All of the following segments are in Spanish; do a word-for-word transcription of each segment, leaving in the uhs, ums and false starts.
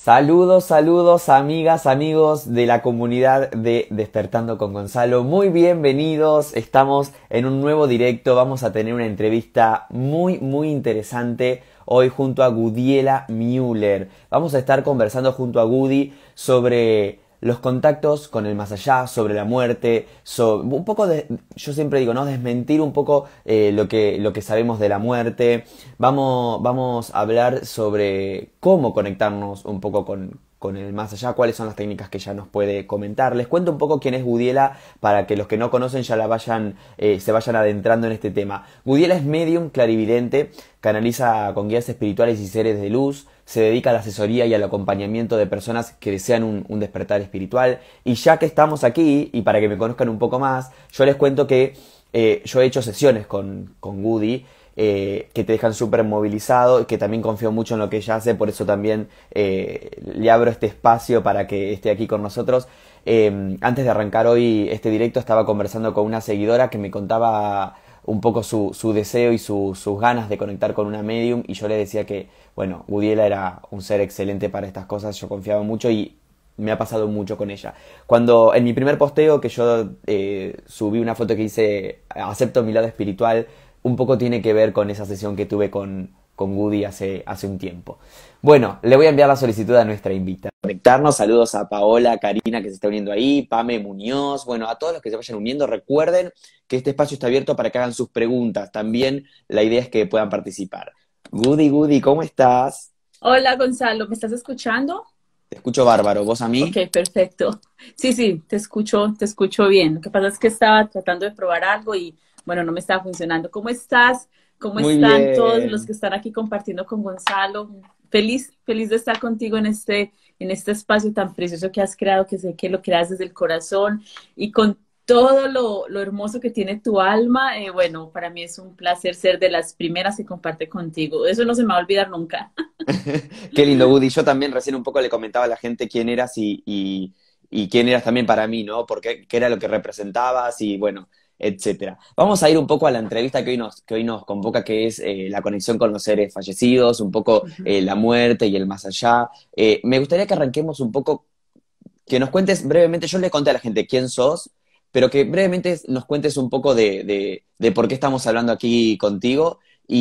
Saludos, saludos, amigas, amigos de la comunidad de Despertando con Gonzalo. Muy bienvenidos. Estamos en un nuevo directo. Vamos a tener una entrevista muy, muy interesante hoy junto a Gudiela Müller. Vamos a estar conversando junto a Gudi sobre los contactos con el más allá, sobre la muerte, sobre, un poco de, yo siempre digo, ¿no? Desmentir un poco eh, lo que, lo que sabemos de la muerte. Vamos, vamos a hablar sobre cómo conectarnos un poco con, con el más allá, cuáles son las técnicas que ella nos puede comentar. Les cuento un poco quién es Gudiela para que los que no conocen ya la vayan, eh, se vayan adentrando en este tema. Gudiela es medium, clarividente, canaliza con guías espirituales y seres de luz. Se dedica a la asesoría y al acompañamiento de personas que desean un, un despertar espiritual. Y ya que estamos aquí, y para que me conozcan un poco más, yo les cuento que eh, yo he hecho sesiones con, con Gudi, eh, que te dejan súper movilizado, y que también confío mucho en lo que ella hace, por eso también eh, le abro este espacio para que esté aquí con nosotros. Eh, antes de arrancar hoy este directo estaba conversando con una seguidora que me contaba un poco su, su deseo y su, sus ganas de conectar con una medium, y yo le decía que, bueno, Gudiela era un ser excelente para estas cosas, yo confiaba mucho y me ha pasado mucho con ella. Cuando en mi primer posteo que yo eh, subí una foto que hice, acepto mi lado espiritual, un poco tiene que ver con esa sesión que tuve con, con Gudi hace, hace un tiempo. Bueno, le voy a enviar la solicitud a nuestra invitada. Conectarnos, saludos a Paola, Karina que se está uniendo ahí, Pame Muñoz, bueno, a todos los que se vayan uniendo, recuerden que este espacio está abierto para que hagan sus preguntas, también la idea es que puedan participar. Gudi, Gudi, ¿cómo estás? Hola Gonzalo, ¿me estás escuchando? Te escucho bárbaro, ¿vos a Ok, mí? perfecto. Sí, sí, te escucho, te escucho bien. Lo que pasa es que estaba tratando de probar algo y bueno, no me estaba funcionando. ¿Cómo estás? ¿Cómo Muy están todos los que bien. están aquí compartiendo con Gonzalo? Feliz, feliz de estar contigo en este, en este espacio tan precioso que has creado, que sé que lo creas desde el corazón y con todo lo, lo hermoso que tiene tu alma. Eh, bueno, para mí es un placer ser de las primeras que comparte contigo. Eso no se me va a olvidar nunca. Qué lindo, Woody. Yo también recién un poco le comentaba a la gente quién eras y, y, y quién eras también para mí, ¿no? Porque qué era lo que representabas y bueno, etcétera. Vamos a ir un poco a la entrevista que hoy nos, que hoy nos convoca, que es eh, la conexión con los seres fallecidos, un poco Ujú. eh, la muerte y el más allá. Eh, me gustaría que arranquemos un poco, que nos cuentes brevemente, yo le conté a la gente quién sos, pero que brevemente nos cuentes un poco de, de, de por qué estamos hablando aquí contigo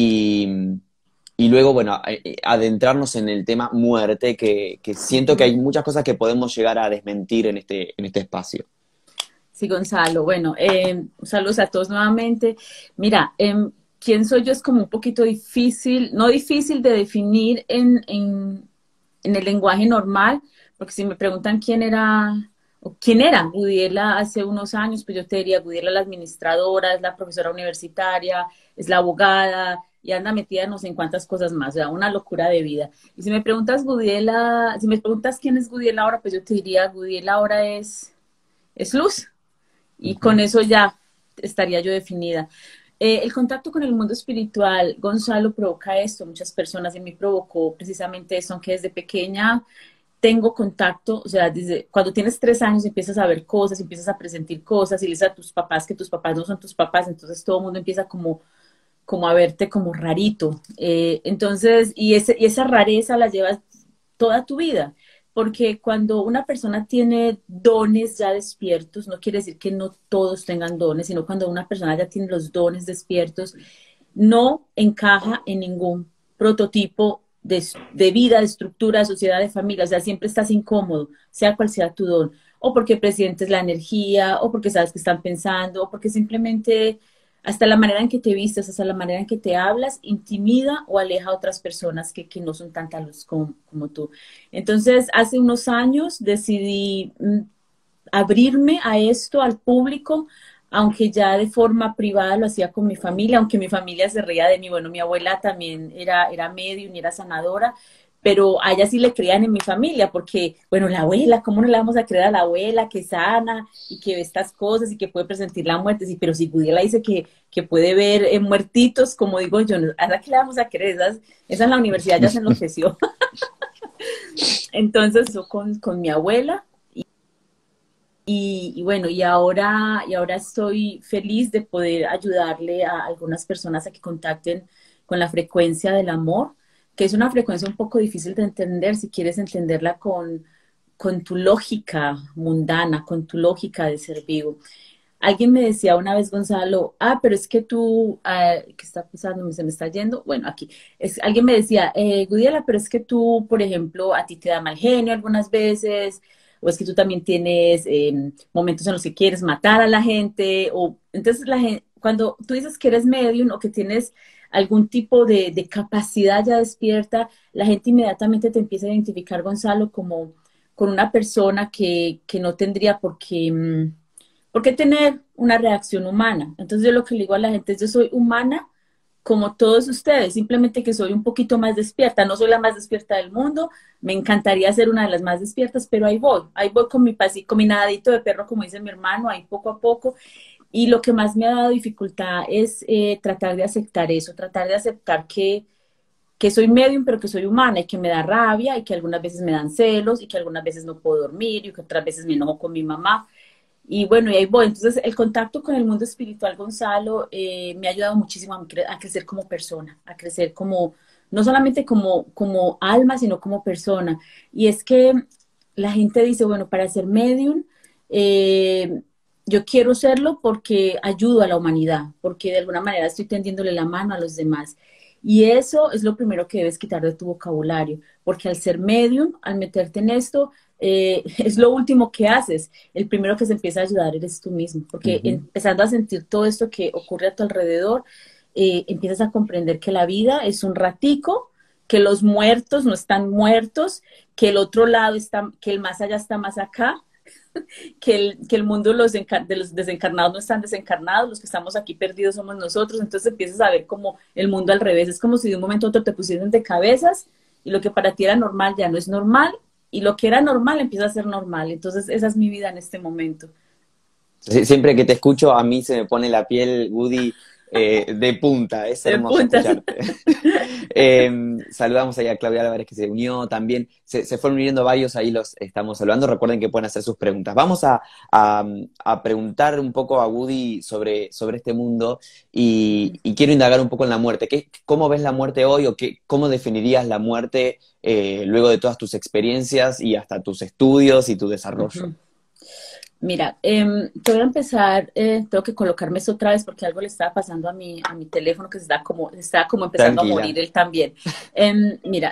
y, y luego, bueno, eh, adentrarnos en el tema muerte, que, que siento que Ujú. hay muchas cosas que podemos llegar a desmentir en este, en este espacio. Sí, Gonzalo. Bueno, eh, saludos a todos nuevamente. Mira, em, quién soy yo es como un poquito difícil, no difícil de definir en, en, en el lenguaje normal, porque si me preguntan quién era, o quién era Gudiela hace unos años, pues yo te diría, Gudiela es la administradora, es la profesora universitaria, es la abogada y anda metida en no sé en cuántas cosas más, o sea, una locura de vida. Y si me preguntas Gudiela, si me preguntas quién es Gudiela ahora, pues yo te diría, Gudiela ahora es, es luz y con Ujú. eso ya estaría yo definida. Eh, el contacto con el mundo espiritual, Gonzalo, provoca esto. Muchas personas en mí provocó precisamente eso, aunque desde pequeña tengo contacto, o sea, desde cuando tienes tres años empiezas a ver cosas, empiezas a presentir cosas y le dices a tus papás que tus papás no son tus papás, entonces todo el mundo empieza como, como a verte como rarito. Eh, entonces, y, ese, y esa rareza la llevas toda tu vida, porque cuando una persona tiene dones ya despiertos, no quiere decir que no todos tengan dones, sino cuando una persona ya tiene los dones despiertos, no encaja en ningún prototipo de, de vida, de estructura, de sociedad, de familia, o sea, siempre estás incómodo, sea cual sea tu don, o porque presientes la energía, o porque sabes que están pensando, o porque simplemente hasta la manera en que te vistes, hasta la manera en que te hablas, intimida o aleja a otras personas que, que no son tanta luz como, como tú. Entonces, hace unos años decidí mm, abrirme a esto, al público, aunque ya de forma privada lo hacía con mi familia, aunque mi familia se reía de mí. Bueno, mi abuela también era, era medium y era sanadora, pero a ella sí le creían en mi familia, porque, bueno, la abuela, ¿cómo no le vamos a creer a la abuela que sana y que ve estas cosas y que puede presentir la muerte? Sí, pero si pudiera dice que, que puede ver eh, muertitos, como digo yo, ¿a la que le vamos a creer? Esa, esa en la universidad ya se enloqueció. Entonces, eso con, con mi abuela. Y, y, bueno, y ahora, y ahora estoy feliz de poder ayudarle a algunas personas a que contacten con la frecuencia del amor, que es una frecuencia un poco difícil de entender si quieres entenderla con, con tu lógica mundana, con tu lógica de ser vivo. Alguien me decía una vez, Gonzalo, ah, pero es que tú, ah, ¿qué está pasando? Se me está yendo. Bueno, aquí, es, alguien me decía, eh, Gudiela, pero es que tú, por ejemplo, a ti te da mal genio algunas veces, o es que tú también tienes eh, momentos en los que quieres matar a la gente, o entonces la gente, cuando tú dices que eres medium o que tienes algún tipo de, de capacidad ya despierta, la gente inmediatamente te empieza a identificar, Gonzalo, como con una persona que, que no tendría por qué... Mmm, ¿por qué tener una reacción humana? Entonces yo lo que le digo a la gente es, yo soy humana como todos ustedes, simplemente que soy un poquito más despierta. No soy la más despierta del mundo, me encantaría ser una de las más despiertas, pero ahí voy, ahí voy con mi pasito, con mi nadadito de perro, como dice mi hermano, ahí poco a poco. Y lo que más me ha dado dificultad es eh, tratar de aceptar eso, tratar de aceptar que, que soy medium, pero que soy humana y que me da rabia y que algunas veces me dan celos y que algunas veces no puedo dormir y que otras veces me enojo con mi mamá. Y bueno, y ahí voy. Entonces, el contacto con el mundo espiritual, Gonzalo, eh, me ha ayudado muchísimo a, cre a, crecer como persona, a crecer como, no solamente como, como alma, sino como persona. Y es que la gente dice, bueno, para ser medium, eh, yo quiero serlo porque ayudo a la humanidad, porque de alguna manera estoy tendiéndole la mano a los demás. Y eso es lo primero que debes quitar de tu vocabulario, porque al ser medium, al meterte en esto, eh, es lo último que haces. El primero que se empieza a ayudar eres tú mismo, porque Ujú. empezando a sentir todo esto que ocurre a tu alrededor, eh, empiezas a comprender que la vida es un ratico, que los muertos no están muertos, que el otro lado está, que el más allá está más acá, que el, que el mundo los de los desencarnados no están desencarnados, los que estamos aquí perdidos somos nosotros. Entonces empiezas a ver como el mundo al revés, es como si de un momento a otro te pusieran de cabezas y lo que para ti era normal ya no es normal y lo que era normal empieza a ser normal. Entonces esa es mi vida en este momento. Sie- Siempre que te escucho, a mí se me pone la piel, Woody, eh, de punta. Es De hermoso puntas. escucharte. Eh, saludamos ahí a Claudia Álvarez que se unió también. Se, se fueron uniendo varios, ahí los estamos saludando. Recuerden que pueden hacer sus preguntas. Vamos a, a- a preguntar un poco a Woody sobre, sobre este mundo y, y quiero indagar un poco en la muerte. ¿Qué, cómo ves la muerte hoy o qué, cómo definirías la muerte eh, luego de todas tus experiencias y hasta tus estudios y tu desarrollo? Uh-huh. Mira, eh, te voy a empezar, eh, tengo que colocarme esto otra vez porque algo le estaba pasando a mi, a mi teléfono que se está como, estaba como empezando a Tranquila. morir él también. Eh, mira,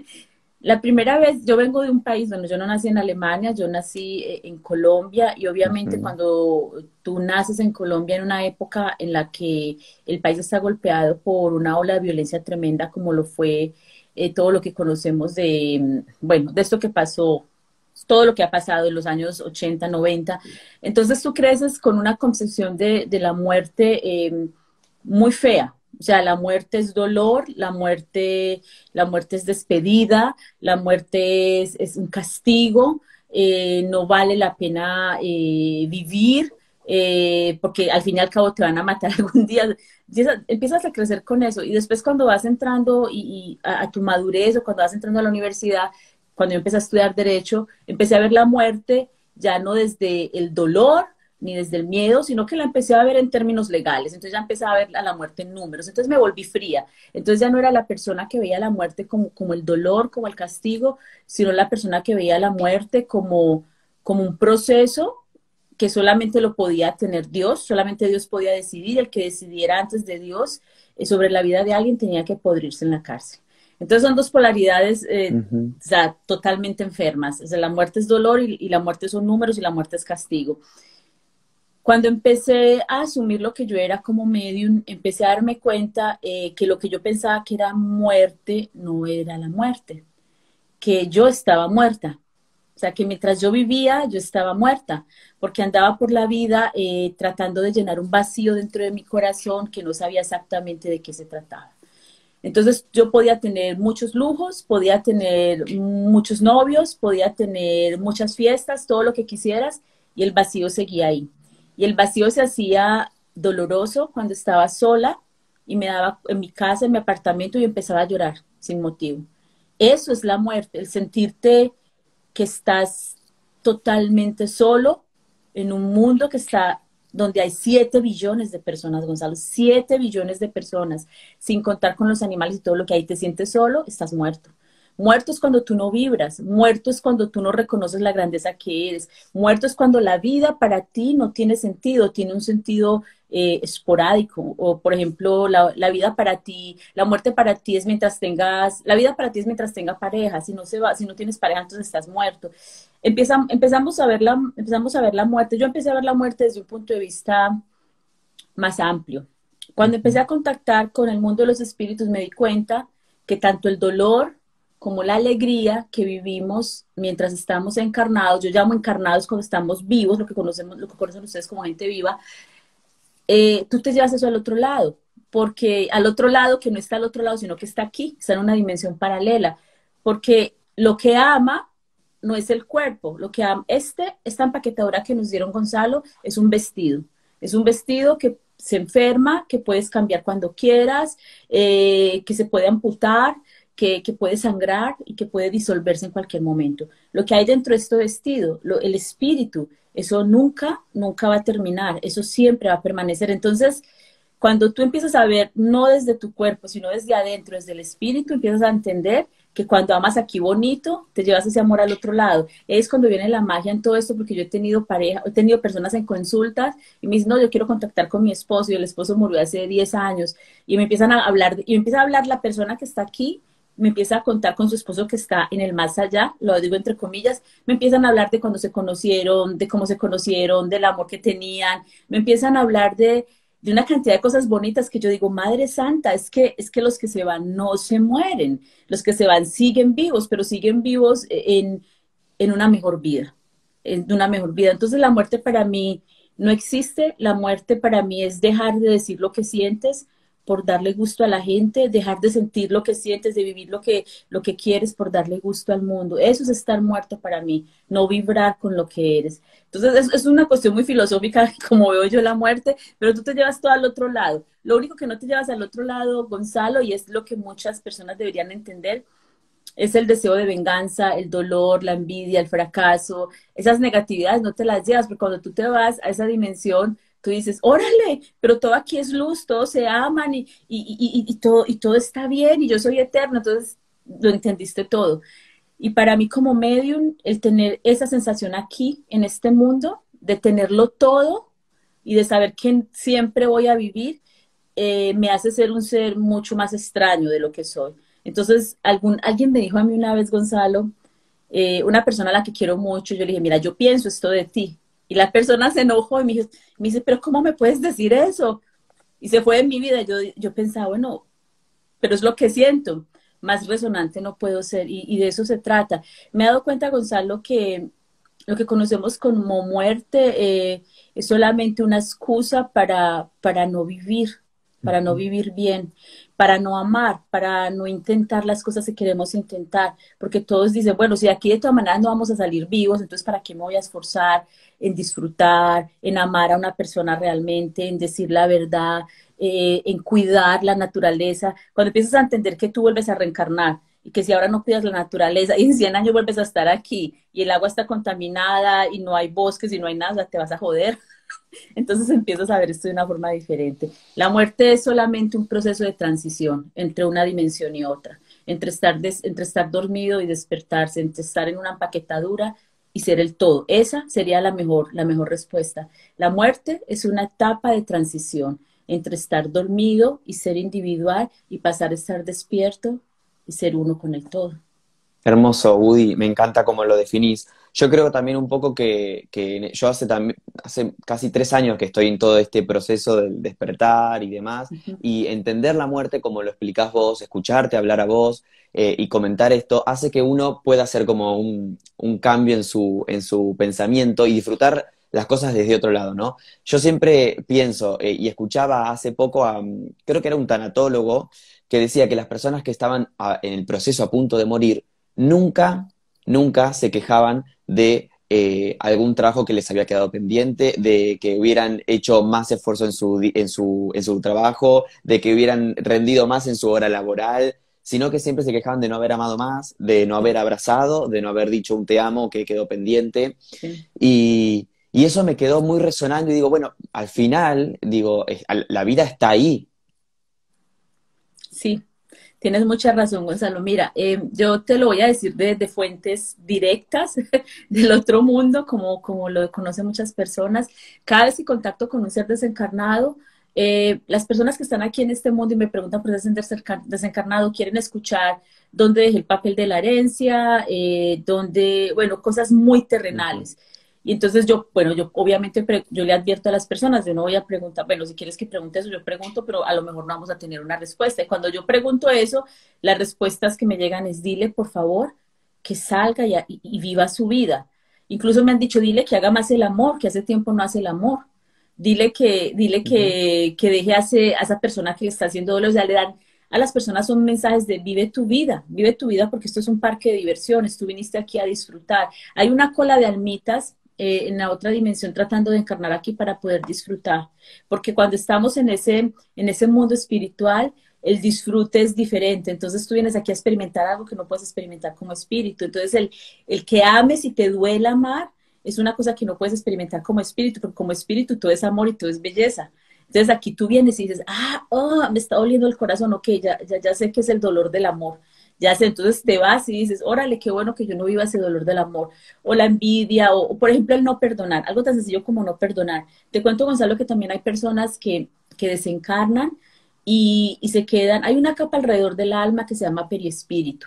la primera vez, yo vengo de un país donde yo no nací en Alemania, yo nací eh, en Colombia y obviamente Ujú. cuando tú naces en Colombia en una época en la que el país está golpeado por una ola de violencia tremenda como lo fue eh, todo lo que conocemos de, mm, bueno, de esto que pasó, todo lo que ha pasado en los años ochenta, noventa. Entonces tú creces con una concepción de, de la muerte eh, muy fea. O sea, la muerte es dolor, la muerte, la muerte es despedida, la muerte es, es un castigo, eh, no vale la pena eh, vivir, eh, porque al fin y al cabo te van a matar algún día. Empiezas, empiezas a crecer con eso y después cuando vas entrando y, y a, a, tu madurez o cuando vas entrando a la universidad, cuando yo empecé a estudiar derecho, empecé a ver la muerte ya no desde el dolor, ni desde el miedo, sino que la empecé a ver en términos legales. Entonces ya empecé a ver a la muerte en números. Entonces me volví fría. Entonces ya no era la persona que veía la muerte como, como el dolor, como el castigo, sino la persona que veía la muerte como, como un proceso que solamente lo podía tener Dios, solamente Dios podía decidir. El que decidiera antes de Dios eh, sobre la vida de alguien tenía que podrirse en la cárcel. Entonces son dos polaridades eh, Ujú. o sea, totalmente enfermas. O sea, la muerte es dolor y, y la muerte son números y la muerte es castigo. Cuando empecé a asumir lo que yo era como medium, empecé a darme cuenta eh, que lo que yo pensaba que era muerte no era la muerte, que yo estaba muerta. O sea, que mientras yo vivía, yo estaba muerta, porque andaba por la vida eh, tratando de llenar un vacío dentro de mi corazón que no sabía exactamente de qué se trataba. Entonces yo podía tener muchos lujos, podía tener muchos novios, podía tener muchas fiestas, todo lo que quisieras, y el vacío seguía ahí. Y el vacío se hacía doloroso cuando estaba sola y me daba en mi casa, en mi apartamento, y empezaba a llorar sin motivo. Eso es la muerte, el sentirte que estás totalmente solo en un mundo que está donde hay siete billones de personas, Gonzalo, siete billones de personas, sin contar con los animales y todo lo que hay, te sientes solo, estás muerto. Muerto es cuando tú no vibras, muerto es cuando tú no reconoces la grandeza que eres, muerto es cuando la vida para ti no tiene sentido, tiene un sentido eh, esporádico, o por ejemplo, la, la vida para ti, la muerte para ti es mientras tengas, la vida para ti es mientras tenga pareja, si no se va, si no tienes pareja, entonces estás muerto. Empieza, empezamos a ver la, empezamos a ver la muerte, yo empecé a ver la muerte desde un punto de vista más amplio. Cuando empecé a contactar con el mundo de los espíritus, me di cuenta que tanto el dolor como la alegría que vivimos mientras estamos encarnados, yo llamo encarnados cuando estamos vivos, lo que conocemos, lo que conocen ustedes como gente viva, eh, tú te llevas eso al otro lado, porque al otro lado, que no está al otro lado, sino que está aquí, está en una dimensión paralela, porque lo que ama no es el cuerpo, lo que ama, este, esta empaquetadora que nos dieron Gonzalo, es un vestido, es un vestido que se enferma, que puedes cambiar cuando quieras, eh, que se puede amputar, que, que, puede sangrar y que puede disolverse en cualquier momento. Lo que hay dentro de este vestido, lo, el espíritu, eso nunca, nunca va a terminar, eso siempre va a permanecer. Entonces, cuando tú empiezas a ver, no desde tu cuerpo, sino desde adentro, desde el espíritu, empiezas a entender que cuando amas aquí bonito, te llevas ese amor al otro lado. Es cuando viene la magia en todo esto, porque yo he tenido pareja, he tenido personas en consultas y me dicen, no, yo quiero contactar con mi esposo, y el esposo murió hace diez años, y me empiezan a hablar, y me empieza a hablar la persona que está aquí, me empieza a contar con su esposo que está en el más allá, lo digo entre comillas, me empiezan a hablar de cuando se conocieron, de cómo se conocieron, del amor que tenían, me empiezan a hablar de, de una cantidad de cosas bonitas que yo digo, Madre Santa, es que, es que los que se van no se mueren, los que se van siguen vivos, pero siguen vivos en, en una mejor vida, en una mejor vida. Entonces la muerte para mí no existe, la muerte para mí es dejar de decir lo que sientes, por darle gusto a la gente, dejar de sentir lo que sientes, de vivir lo que, lo que quieres por darle gusto al mundo. Eso es estar muerto para mí, no vibrar con lo que eres. Entonces es, es una cuestión muy filosófica, como veo yo la muerte, pero tú te llevas todo al otro lado. Lo único que no te llevas al otro lado, Gonzalo, y es lo que muchas personas deberían entender, es el deseo de venganza, el dolor, la envidia, el fracaso, esas negatividades no te las llevas, porque cuando tú te vas a esa dimensión, tú dices, órale, pero todo aquí es luz, todos se aman y, y, y, y, todo, y todo está bien y yo soy eterno, entonces lo entendiste todo. Y para mí como medium, el tener esa sensación aquí, en este mundo, de tenerlo todo y de saber que siempre voy a vivir, eh, me hace ser un ser mucho más extraño de lo que soy. Entonces, algún, alguien me dijo a mí una vez, Gonzalo, eh, una persona a la que quiero mucho, yo le dije, mira, yo pienso esto de ti. Y la persona se enojó y me, dijo, me dice, pero ¿cómo me puedes decir eso? Y se fue de mi vida. Yo, yo pensaba, bueno, pero es lo que siento. Más resonante no puedo ser. Y, y de eso se trata. Me he dado cuenta, Gonzalo, que lo que conocemos como muerte eh, es solamente una excusa para, para no vivir, para no vivir bien, para no amar, para no intentar las cosas que queremos intentar, porque todos dicen, bueno, si aquí de todas maneras no vamos a salir vivos, entonces ¿para qué me voy a esforzar en disfrutar, en amar a una persona realmente, en decir la verdad, eh, en cuidar la naturaleza? Cuando empiezas a entender que tú vuelves a reencarnar, y que si ahora no cuidas la naturaleza y en cien años vuelves a estar aquí y el agua está contaminada y no hay bosques y no hay nada, te vas a joder. Entonces empiezas a ver esto de una forma diferente. La muerte es solamente un proceso de transición entre una dimensión y otra, entre estar, des, entre estar dormido y despertarse, entre estar en una empaquetadura y ser el todo. Esa sería la mejor, la mejor respuesta. La muerte es una etapa de transición entre estar dormido y ser individual y pasar a estar despierto y ser uno con el todo. Hermoso, Woody, me encanta cómo lo definís. Yo creo también un poco que, que yo hace, también, hace casi tres años que estoy en todo este proceso del despertar y demás, Uh-huh. y entender la muerte como lo explicás vos, escucharte hablar a vos eh, y comentar esto, hace que uno pueda hacer como un, un cambio en su, en su pensamiento y disfrutar las cosas desde otro lado, ¿no? Yo siempre pienso, eh, y escuchaba hace poco a, creo que era un tanatólogo, que decía que las personas que estaban a, en el proceso a punto de morir, nunca, nunca se quejaban de eh, algún trabajo que les había quedado pendiente, de que hubieran hecho más esfuerzo en su, en su, en su trabajo, de que hubieran rendido más en su hora laboral, sino que siempre se quejaban de no haber amado más, de no haber abrazado, de no haber dicho un te amo que quedó pendiente. Sí. Y, Y eso me quedó muy resonando y digo, bueno, al final, digo, es- al- la vida está ahí. Sí, tienes mucha razón, Gonzalo. Mira, eh, yo te lo voy a decir de, de fuentes directas del otro mundo, como, como lo conocen muchas personas. Cada vez que contacto con un ser desencarnado, eh, las personas que están aquí en este mundo y me preguntan por ese ser desencarnado quieren escuchar dónde dejé el papel de la herencia, eh, dónde, bueno, cosas muy Ujú. terrenales. Y entonces yo, bueno, yo obviamente yo le advierto a las personas, yo no voy a preguntar, bueno, si quieres que pregunte eso, yo pregunto, pero a lo mejor no vamos a tener una respuesta. Y cuando yo pregunto eso, las respuestas que me llegan es, dile, por favor, que salga y, y, y viva su vida. Incluso me han dicho, dile que haga más el amor, que hace tiempo no hace el amor. Dile que, dile Ujú. que, que deje a, ese, a esa persona que le está haciendo dolor. O sea, le dan a las personas son mensajes de vive tu vida, vive tu vida porque esto es un parque de diversiones, tú viniste aquí a disfrutar. Hay una cola de almitas eh, en la otra dimensión tratando de encarnar aquí para poder disfrutar, porque cuando estamos en ese, en ese mundo espiritual, el disfrute es diferente, entonces tú vienes aquí a experimentar algo que no puedes experimentar como espíritu, entonces el, el que ames y te duela amar es una cosa que no puedes experimentar como espíritu, porque como espíritu todo es amor y todo es belleza. Entonces aquí tú vienes y dices, ah, oh, me está doliendo el corazón, ok, ya, ya, ya sé que es el dolor del amor, ya sé, entonces te vas y dices, órale, qué bueno que yo no viva ese dolor del amor, o la envidia, o, o, por ejemplo el no perdonar, algo tan sencillo como no perdonar. Te cuento, Gonzalo, que también hay personas que, que desencarnan y, y se quedan, hay una capa alrededor del alma que se llama periespíritu,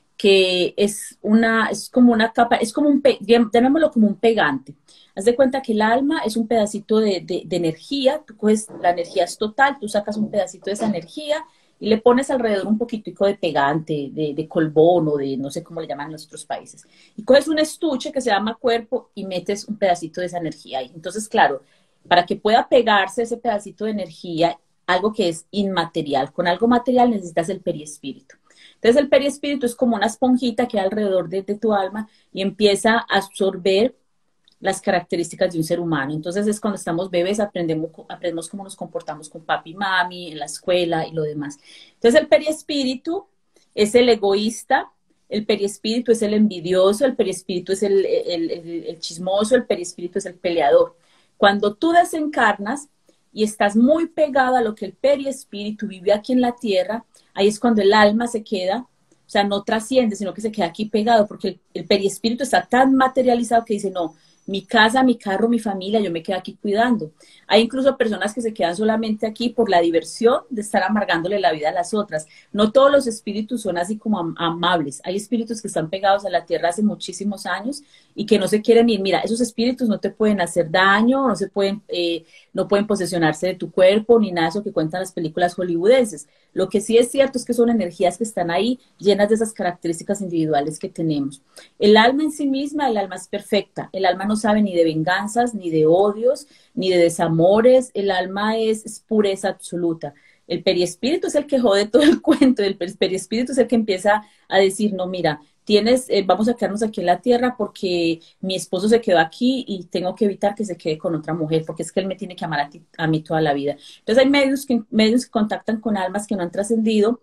que es una, es como una capa, es como un, pe, llamémoslo como un pegante. Haz de cuenta que el alma es un pedacito de, de, de energía, tú coges, la energía es total, tú sacas un pedacito de esa energía y le pones alrededor un poquitico de pegante, de, de colbón o de no sé cómo le llaman en los otros países. Y coges un estuche que se llama cuerpo y metes un pedacito de esa energía ahí. Entonces, claro, para que pueda pegarse ese pedacito de energía, algo que es inmaterial, con algo material necesitas el periespíritu. Entonces el perispíritu es como una esponjita que hay alrededor de, de tu alma y empieza a absorber las características de un ser humano. Entonces es cuando estamos bebés, aprendemos, aprendemos cómo nos comportamos con papi y mami, en la escuela y lo demás. Entonces el periespíritu es el egoísta, el periespíritu es el envidioso, el periespíritu es el, el, el, el chismoso, el periespíritu es el peleador. Cuando tú desencarnas y estás muy pegado a lo que el periespíritu vive aquí en la tierra, ahí es cuando el alma se queda, o sea, no trasciende, sino que se queda aquí pegado, porque el, el periespíritu está tan materializado que dice, no, mi casa, mi carro, mi familia, yo me quedo aquí cuidando. Hay incluso personas que se quedan solamente aquí por la diversión de estar amargándole la vida a las otras. No todos los espíritus son así como am amables. Hay espíritus que están pegados a la tierra hace muchísimos años y que no se quieren ir. Mira, esos espíritus no te pueden hacer daño, no se pueden, eh, no pueden posesionarse de tu cuerpo, ni nada de eso que cuentan las películas hollywoodenses. Lo que sí es cierto es que son energías que están ahí llenas de esas características individuales que tenemos. El alma en sí misma, el alma es perfecta. El alma no sabe ni de venganzas, ni de odios, ni de desamores. El alma es, es pureza absoluta. El periespíritu es el que jode todo el cuento. El periespíritu es el que empieza a decir, no, mira, tienes, eh, vamos a quedarnos aquí en la tierra porque mi esposo se quedó aquí y tengo que evitar que se quede con otra mujer, porque es que él me tiene que amar a, ti, a mí toda la vida. Entonces hay medios que, medios que contactan con almas que no han trascendido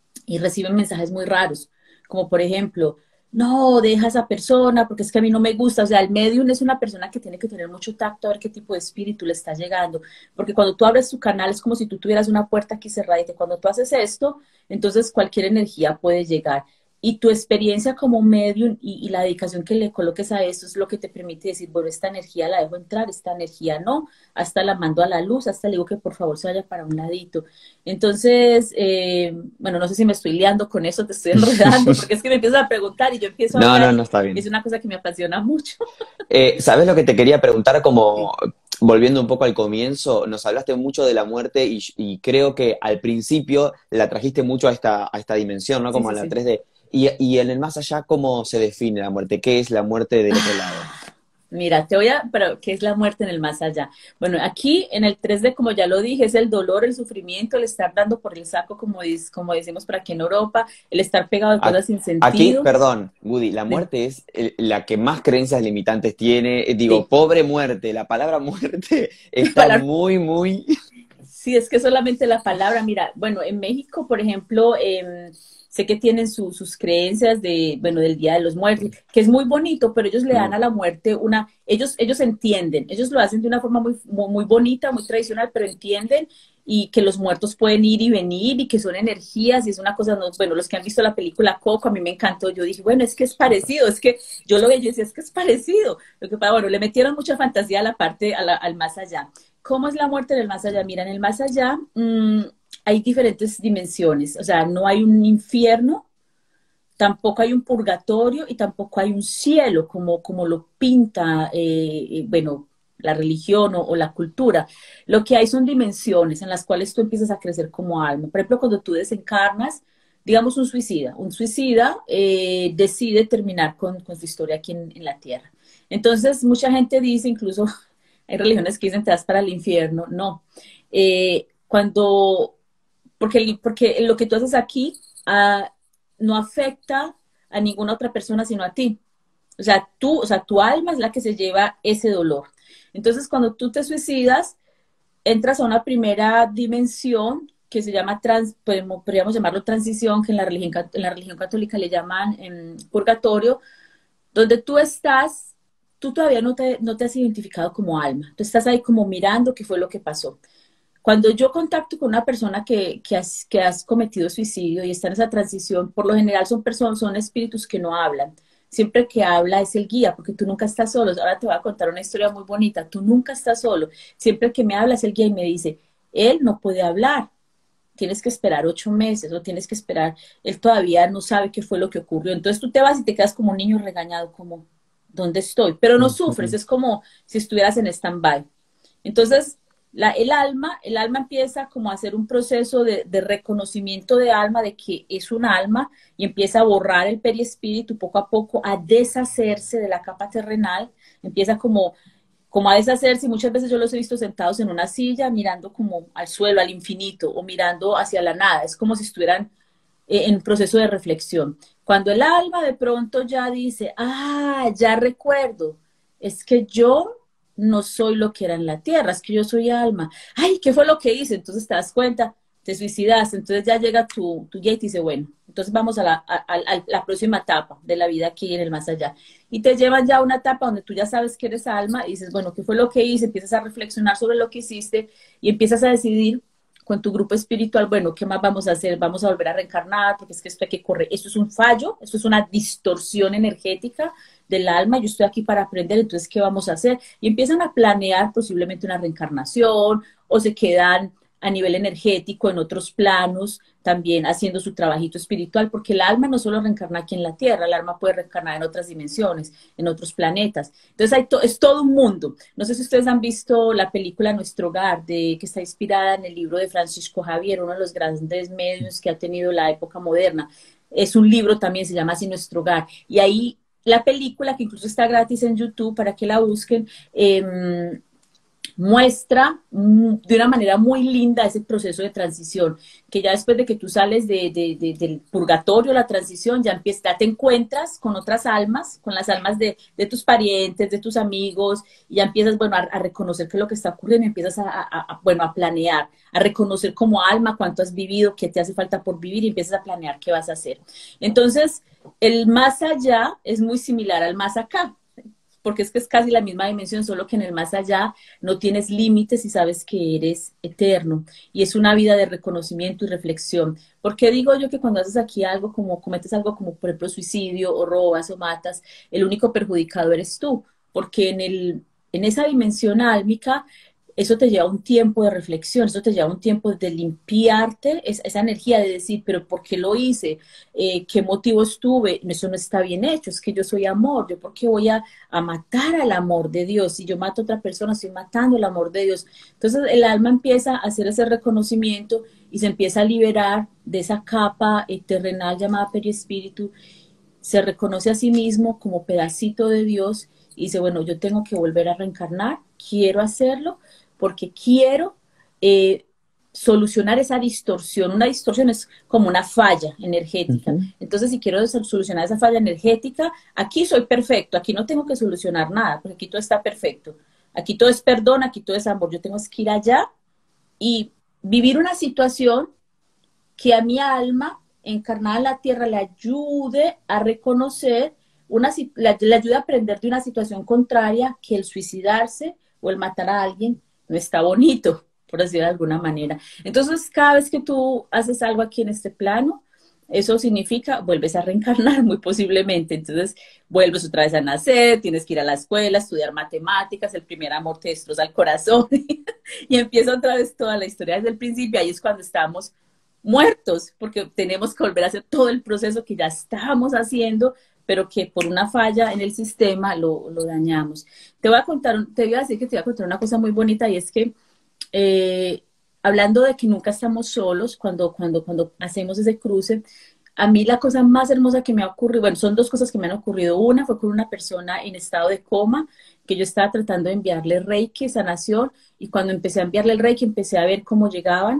y reciben mensajes muy raros, como por ejemplo, no, deja a esa persona porque es que a mí no me gusta. O sea, el medium es una persona que tiene que tener mucho tacto a ver qué tipo de espíritu le está llegando, porque cuando tú abres tu canal es como si tú tuvieras una puerta aquí cerrada y que cuando tú haces esto, entonces cualquier energía puede llegar. Y tu experiencia como medium y, y la dedicación que le coloques a esto es lo que te permite decir, bueno, esta energía la dejo entrar, esta energía no, hasta la mando a la luz, hasta le digo que por favor se vaya para un ladito. Entonces, eh, bueno, no sé si me estoy liando con eso, te estoy enredando, porque es que me empiezas a preguntar y yo empiezo a No, hablar no, no y está es bien. una cosa que me apasiona mucho. Eh, ¿sabes lo que te quería preguntar? Sí, Como volviendo un poco al comienzo, nos hablaste mucho de la muerte y, y creo que al principio la trajiste mucho a esta, a esta dimensión, ¿no? sí, Como a sí, la sí. tres D. Y, y en el más allá, ¿cómo se define la muerte? ¿Qué es la muerte del otro lado? Ah, mira, te voy a, pero ¿qué es la muerte en el más allá? Bueno, aquí en el tres D, como ya lo dije, es el dolor, el sufrimiento, el estar dando por el saco, como, dice, como decimos por aquí en Europa, el estar pegado de A- cosas sin Aquí, sentido. perdón, Woody, la De, muerte es el- la que más creencias limitantes tiene. Eh, Digo, sí, pobre muerte, la palabra muerte la está palabra muy, muy... Sí, es que solamente la palabra, mira, bueno, en México, por ejemplo, eh, sé que tienen su, sus creencias de, bueno, del Día de los Muertos, que es muy bonito, pero ellos le dan a Sí. la muerte una, ellos, ellos entienden, ellos lo hacen de una forma muy, muy, muy bonita, muy tradicional, pero entienden y que los muertos pueden ir y venir y que son energías y es una cosa, no, bueno, los que han visto la película Coco, a mí me encantó, yo dije, bueno, es que es parecido, es que yo lo veía y decía, es que es parecido, lo que pasa, bueno, le metieron mucha fantasía a la parte, a la, al más allá. ¿Cómo es la muerte en el más allá? Mira, en el más allá mmm, hay diferentes dimensiones, o sea, no hay un infierno, tampoco hay un purgatorio y tampoco hay un cielo como, como lo pinta, eh, bueno, la religión o, o, la cultura. Lo que hay son dimensiones en las cuales tú empiezas a crecer como alma. Por ejemplo, cuando tú desencarnas, digamos un suicida, un suicida eh, decide terminar con, con su historia aquí en, en la tierra. Entonces, mucha gente dice, incluso hay religiones que dicen te das para el infierno. No. Eh, cuando, porque, porque lo que tú haces aquí uh, no afecta a ninguna otra persona sino a ti. O sea, tú, o sea, tu alma es la que se lleva ese dolor. Entonces, cuando tú te suicidas, entras a una primera dimensión que se llama, trans, podemos, podríamos llamarlo transición, que en la religión, en la religión católica le llaman en purgatorio, donde tú estás, tú todavía no te, no te has identificado como alma, tú estás ahí como mirando qué fue lo que pasó. Cuando yo contacto con una persona que, que, has, que has cometido suicidio y está en esa transición, por lo general son personas, son espíritus que no hablan. Siempre que habla es el guía, porque tú nunca estás solo. Ahora te voy a contar una historia muy bonita. Tú nunca estás solo. Siempre que me habla es el guía y me dice, él no puede hablar. Tienes que esperar ocho meses o tienes que esperar. Él todavía no sabe qué fue lo que ocurrió. Entonces tú te vas y te quedas como un niño regañado, como, ¿dónde estoy? Pero no sufres, es como si estuvieras en stand-by. Entonces, la, el alma, el alma empieza como a hacer un proceso de, de reconocimiento de alma, de que es un alma, y empieza a borrar el perispíritu poco a poco, a deshacerse de la capa terrenal, empieza como, como a deshacerse, y muchas veces yo los he visto sentados en una silla, mirando como al suelo, al infinito, o mirando hacia la nada, es como si estuvieran eh, en un proceso de reflexión. Cuando el alma de pronto ya dice, ah, ya recuerdo, es que yo no soy lo que era en la tierra, es que yo soy alma. Ay, ¿qué fue lo que hice? Entonces te das cuenta, te suicidaste, entonces ya llega tu, tu guía y te dice, bueno, entonces vamos a la, a, a la próxima etapa de la vida aquí en el más allá. Y te llevan ya a una etapa donde tú ya sabes que eres alma y dices, bueno, ¿qué fue lo que hice? Empiezas a reflexionar sobre lo que hiciste y empiezas a decidir con tu grupo espiritual, bueno, ¿qué más vamos a hacer? Vamos a volver a reencarnar, porque es que esto hay que correr. Esto es un fallo, esto es una distorsión energética del alma, yo estoy aquí para aprender, entonces, ¿qué vamos a hacer? Y empiezan a planear posiblemente una reencarnación, o se quedan a nivel energético en otros planos, también haciendo su trabajito espiritual, porque el alma no solo reencarna aquí en la Tierra, el alma puede reencarnar en otras dimensiones, en otros planetas. Entonces hay to es todo un mundo. No sé si ustedes han visto la película Nuestro Hogar, de, que está inspirada en el libro de Francisco Javier, uno de los grandes medios que ha tenido la época moderna. Es un libro también, se llama así Nuestro Hogar. Y ahí la película, que incluso está gratis en YouTube para que la busquen, eh, muestra de una manera muy linda ese proceso de transición, que ya después de que tú sales de, de, de, del purgatorio, la transición, ya, empieza, ya te encuentras con otras almas, con las almas de, de tus parientes, de tus amigos, y ya empiezas, bueno, a, a reconocer qué es lo que está ocurriendo, y empiezas a, a, a, bueno, a planear, a reconocer como alma cuánto has vivido, qué te hace falta por vivir, y empiezas a planear qué vas a hacer. Entonces, el más allá es muy similar al más acá, porque es que es casi la misma dimensión, solo que en el más allá no tienes límites y sabes que eres eterno. Y es una vida de reconocimiento y reflexión. ¿Por qué digo yo que cuando haces aquí algo, como cometes algo como, por ejemplo, suicidio o robas o matas, el único perjudicado eres tú? Porque en, el, en esa dimensión álmica, eso te lleva un tiempo de reflexión, eso te lleva un tiempo de limpiarte, esa, esa energía de decir, pero ¿por qué lo hice? Eh, ¿Qué motivos tuve? Eso no está bien hecho, es que yo soy amor, ¿yo por qué voy a, a matar al amor de Dios? Si yo mato a otra persona, estoy matando el amor de Dios. Entonces el alma empieza a hacer ese reconocimiento y se empieza a liberar de esa capa eh, terrenal llamada perispíritu, se reconoce a sí mismo como pedacito de Dios y dice, bueno, yo tengo que volver a reencarnar, quiero hacerlo, porque quiero eh, solucionar esa distorsión. Una distorsión es como una falla energética. Ujú. Entonces, si quiero solucionar esa falla energética, aquí soy perfecto, aquí no tengo que solucionar nada, porque aquí todo está perfecto. Aquí todo es perdón, aquí todo es amor. Yo tengo que ir allá y vivir una situación que a mi alma encarnada en la tierra le ayude a reconocer, una, le, le ayude a aprender de una situación contraria, que el suicidarse o el matar a alguien no está bonito, por decirlo de alguna manera. Entonces, cada vez que tú haces algo aquí en este plano, eso significa vuelves a reencarnar muy posiblemente. Entonces, vuelves otra vez a nacer, tienes que ir a la escuela, estudiar matemáticas, el primer amor te destroza el corazón y empieza otra vez toda la historia desde el principio. Ahí es cuando estamos muertos, porque tenemos que volver a hacer todo el proceso que ya estábamos haciendo, pero que por una falla en el sistema lo, lo dañamos. Te voy a contar, te voy a decir que te voy a contar una cosa muy bonita, y es que eh, hablando de que nunca estamos solos, cuando, cuando, cuando hacemos ese cruce, a mí la cosa más hermosa que me ha ocurrido, bueno, son dos cosas que me han ocurrido. Una fue con una persona en estado de coma, que yo estaba tratando de enviarle Reiki, sanación, y cuando empecé a enviarle el Reiki, empecé a ver cómo llegaban